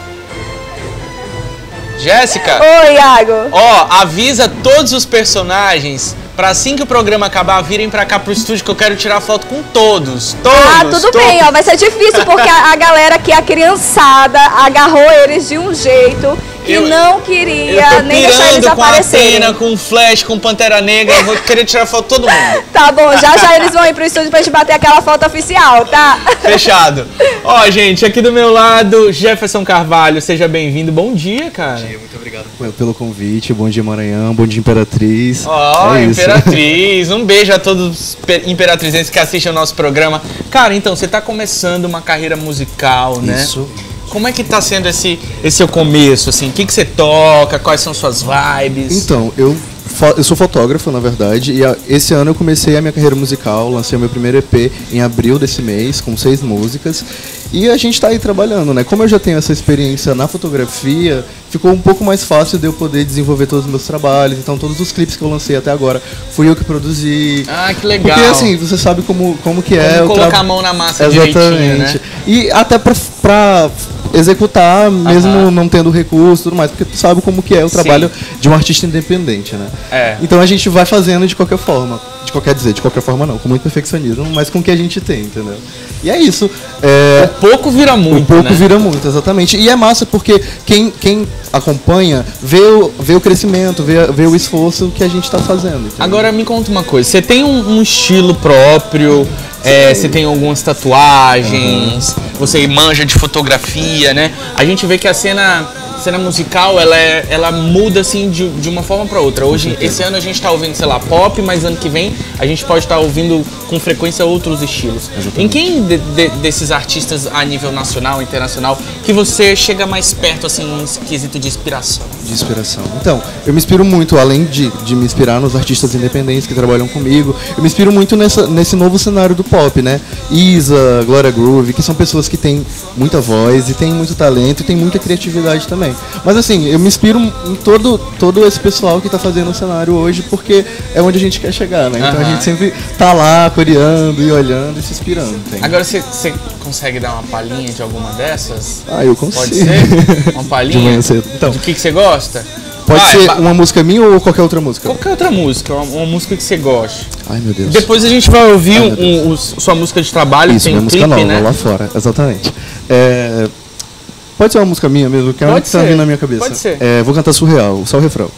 Jéssica? Oi, Iago. Ó, avisa todos os personagens pra assim que o programa acabar virem pra cá pro estúdio que eu quero tirar foto com todos. Todos. Ah, tudo todos. bem, ó. Vai ser difícil porque a, a galera aqui, a criançada, agarrou eles de um jeito que eu, não queria nem deixar eles aparecerem. Eu tô pirando com a Atena, com o Flash, com Pantera Negra. Eu vou querer tirar foto todo mundo. Tá bom, já já eles vão ir pro estúdio pra gente bater aquela foto oficial, tá? Fechado. Ó, gente, aqui do meu lado, Jefferson Carvalho, seja bem-vindo. Bom dia, cara. Bom dia, muito obrigado pelo convite. Bom dia, Maranhão. Bom dia, Imperatriz. Ó, é Imperatriz. Um beijo a todos os imperatrizenses que assistem ao nosso programa. Cara, então, você tá começando uma carreira musical, né? Isso. Como é que tá sendo esse, esse seu começo, assim? O que, que você toca? Quais são suas vibes? Então, eu, eu sou fotógrafo, na verdade, e a, esse ano eu comecei a minha carreira musical, lancei o meu primeiro E P em abril desse mês, com seis músicas, e a gente tá aí trabalhando, né? Como eu já tenho essa experiência na fotografia, ficou um pouco mais fácil de eu poder desenvolver todos os meus trabalhos, então todos os clipes que eu lancei até agora fui eu que produzi. Ah, que legal. Porque assim, você sabe como, como que é... Como colocar tra... a mão na massa Exatamente. direitinho, né? E até pra... pra executar, mesmo uh-huh. não tendo recurso e tudo mais, porque tu sabe como que é o trabalho Sim. de um artista independente, né? É. Então a gente vai fazendo de qualquer forma, de qualquer dizer, de qualquer forma não, com muito perfeccionismo, mas com o que a gente tem, entendeu? E é isso. É... O pouco vira muito, O pouco né? vira muito, exatamente. E é massa porque quem, quem acompanha vê o, vê o crescimento, vê, vê o esforço que a gente está fazendo. Entendeu? Agora me conta uma coisa, você tem um, um estilo próprio, é, você tem algumas tatuagens, uhum. você manja de fotografia, né? A gente vê que a cena, cena musical, ela, é, ela muda assim de, de uma forma para outra. Hoje, esse ano a gente está ouvindo, sei lá, pop, mas ano que vem a gente pode estar tá ouvindo com frequência outros estilos. Exatamente. Em quem de, de, desses artistas a nível nacional, internacional, que você chega mais perto, assim, em quesito de inspiração? De inspiração. Então, eu me inspiro muito, além de, de me inspirar nos artistas independentes que trabalham comigo, eu me inspiro muito nessa, nesse novo cenário do pop, né? Isa, Glória Groove, que são pessoas que têm muita voz e têm muito talento e têm muita criatividade também. Mas assim, eu me inspiro em todo, todo esse pessoal que tá fazendo o cenário hoje, porque é onde a gente quer chegar, né? Então uhum. a gente sempre tá lá, coreando e olhando e se inspirando. Entende? Agora você consegue dar uma palhinha de alguma dessas? Ah, eu consigo. Pode ser? Uma palhinha? De manhã cedo. Então, do que você gosta? Pode Vai, ser ba... uma música minha ou qualquer outra música? Qualquer outra música, uma, uma música que você goste. Ai, meu Deus. Depois a gente vai ouvir Ai, um, um, sua música de trabalho, Isso, tem minha um música clipe, nova, né? lá fora, exatamente. É... Pode ser uma música minha mesmo, que é uma que tá vindo na minha cabeça. Pode ser. É, vou cantar Surreal, só o refrão.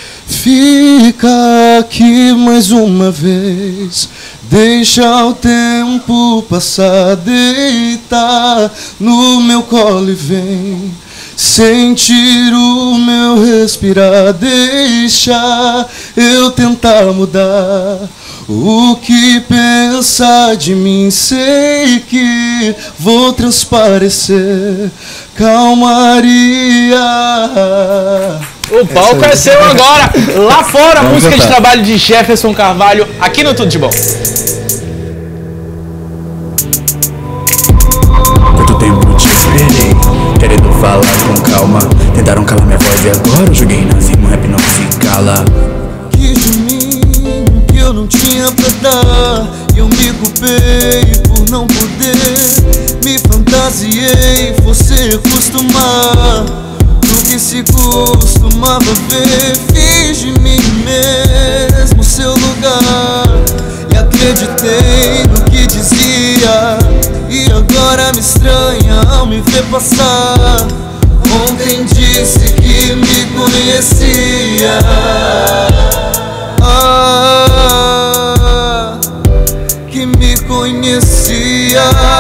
Fica aqui mais uma vez, deixa o tempo passar, deita no meu colo e vem sentir o meu respirar, deixa eu tentar mudar O que pensa de mim, sei que vou transparecer. Calmaria. O palco é seu agora. Lá fora, Vamos música cantar. de trabalho de Jefferson Carvalho, aqui no Tudo de Bom. Quanto tempo te esperei, querendo falar com calma. Tentaram calar minha voz e agora eu joguei nas rimas, rap não se cala. Quis de mim o que eu não tinha pra dar, e eu me culpei por não poder. Me fantasiei, você acostumar do que se costumava ver. Fiz de mim mesmo seu lugar e acreditei no que dizia, e agora me estranha ao me ver passar. Ontem disse que me conhecia, ah, que me conhecia.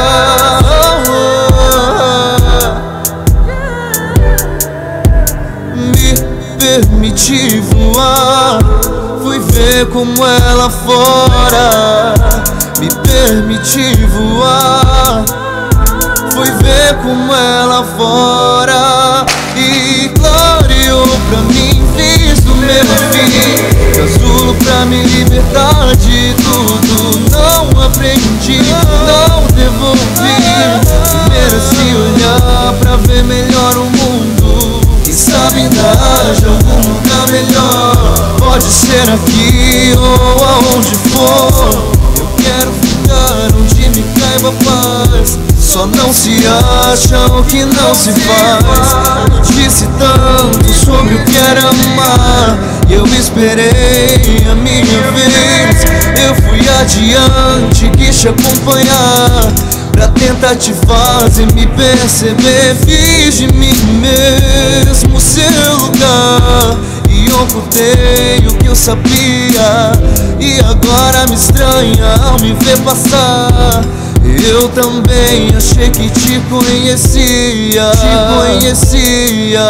Me permiti voar, fui ver como é lá fora. Me permiti voar, fui ver como é lá fora. E clareou pra mim, fiz do meu fim, casulo pra me libertar de tudo. Não aprendi, não devolvi. Mereci olhar pra ver melhor o mundo. Quem sabe dar de algum lugar melhor. Pode ser aqui ou aonde for. Eu quero ficar onde me caiba paz. Só não se acha o que não se faz. Disse tanto sobre o que era amar, e eu esperei a minha vez. Eu fui adiante, quis te acompanhar, pra tentar te fazer me perceber. Fiz de mim mesmo seu lugar, e ocultei o que eu sabia, e agora me estranha ao me ver passar. Eu também achei que te conhecia, te conhecia.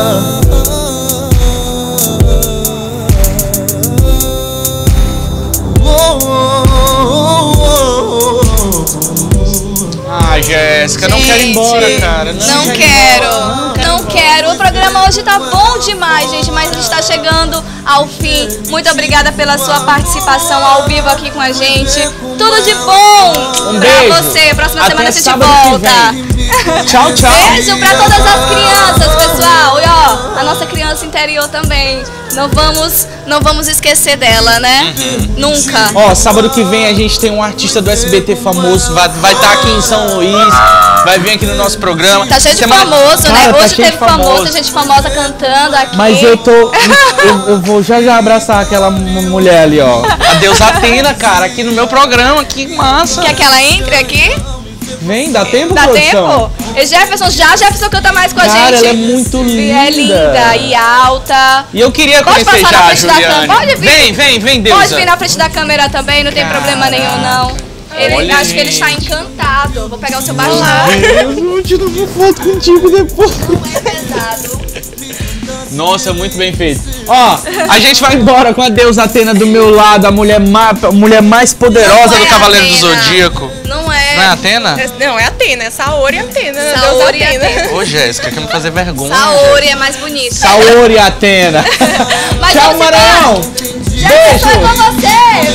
Ah, Jéssica, não quero ir embora, cara. Não, Não quero, não quero. O programa hoje tá bom demais, gente, mas a gente tá chegando ao fim. Muito obrigada pela sua participação ao vivo aqui com a gente. Tudo de bom Um pra beijo. você. Próxima Até semana a gente sábado que volta. Tchau, tchau. Beijo pra todas as crianças, pessoal. E ó, a nossa criança interior também. Não vamos, não vamos esquecer dela, né? Nunca. Ó, sábado que vem a gente tem um artista do S B T famoso, vai estar vai tá aqui em São Luís, vai vir aqui no nosso programa. Tá cheio de Semana- famoso, Cara, né? tá Hoje cheio teve de famoso. famoso, gente famosa cantando aqui. Mas eu tô. eu, eu vou já já abraçar aquela mu- mulher ali, ó. A Deus Atena, cara, aqui no meu programa, que massa. Quer que ela entre aqui? Vem, dá tempo, Dá produção? tempo? E Jefferson, já Jefferson canta mais com a Cara, gente. ela é muito E é linda. linda e alta. E eu queria Pode conhecer passar na já a frente da Juliane. câmera. Pode vir. Vem, vem, vem, Deusa. Pode vir na frente da câmera também, não tem problema nenhum, não. Ele, Olha, acho que ele está gente. encantado. Vou pegar o seu baixo. Deus, eu vou tirar uma foto contigo depois. É pesado. Nossa, muito bem feito. Ó, a gente vai embora com a Deusa Atena do meu lado, a mulher, ma a mulher mais poderosa Não é do Cavaleiro do Atena. Zodíaco. Não é. Não é Atena? Não, é Atena, é Saori e Atena. né? Saori e Deus Atena. Ô, Jéssica, quer me fazer vergonha. Saori é mais bonito. Saori e Atena. Mas Tchau, vamos Maranhão. Jefferson, é com você.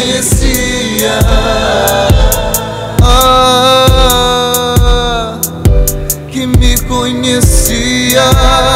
Ah, que me conhecia.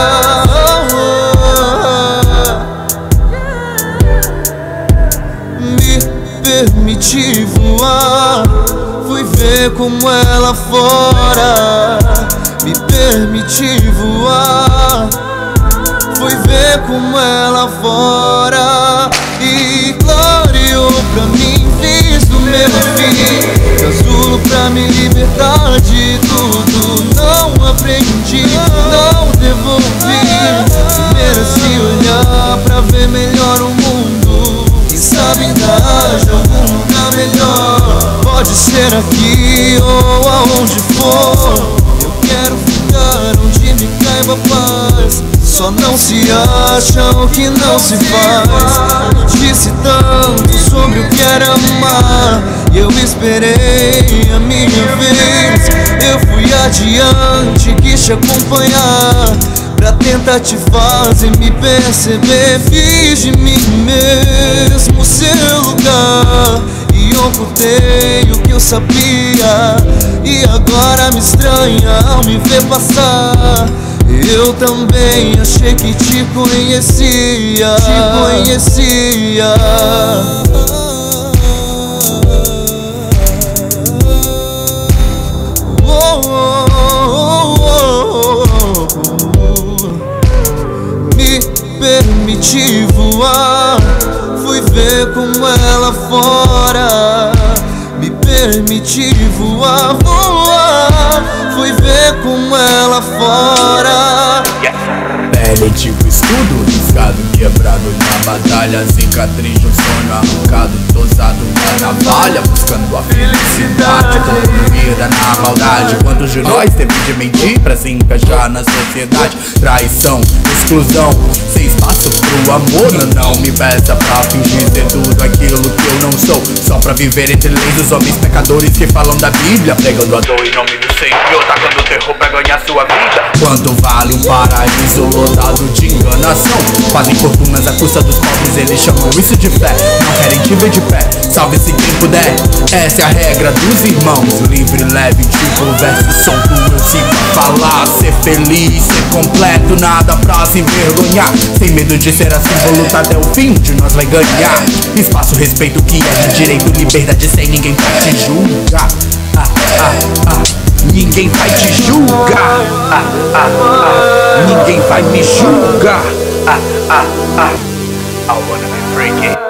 Me permiti voar, fui ver como é lá fora. Me permiti voar, fui ver como é lá fora. E clareou pra mim, fiz do meu fim, casulo pra me libertar de tudo. Não aprendi, não devolvi. Mereci olhar pra ver melhor o mundo. Quem sabe dar de algum lugar melhor. Pode ser aqui ou aonde for. Eu quero ficar onde me caiba paz. Só não se acha o que não se faz. Disse tanto sobre o que quer amar. E eu esperei a minha vez. Eu fui adiante, quis te acompanhar, pra tentar te fazer me perceber. Fiz de mim mesmo seu lugar e ocultei o que eu sabia. E agora me estranha ao me ver passar. Eu também achei que te conhecia, te conhecia. Oh, oh, oh, oh, oh. Me permiti voar, fui ver com ela fora. Me permiti voar, voar, fui ver com ela fora. Pele, antigo escudo, riscado, quebrado na batalha. Cicatriz de um sonho arrancado, tosado na navalha. Buscando a felicidade, concluída na maldade. Quantos de nós teve de mentir pra se encaixar na sociedade? Traição, exclusão, sem espaço pro amor. Não, não me peça pra fingir ser tudo aquilo que eu não sou, só pra viver entre leis dos homens pecadores que falam da Bíblia, pregando a dor em nome do Senhor, tacando terror pra ganhar sua vida. Quanto vale um paraíso lotado de enganação? Fazem fortunas à custa dos pobres, eles chamam isso de fé. Não querem te ver de pé, salve-se quem puder. Essa é a regra dos irmãos. Livre, leve, tipo verso solto. Eu sigo a falar, ser feliz, ser completo, nada pra se envergonhar. Sem medo de ser assim, vou lutar até o fim, de nós vai ganhar. Espaço, respeito, que é de direito, liberdade, sem ninguém vai te julgar. Ah, ah, ah. Ninguém vai te julgar. Ah, ah, ah. Ninguém vai me julgar. Ah, ah, ah. I wanna be freaky.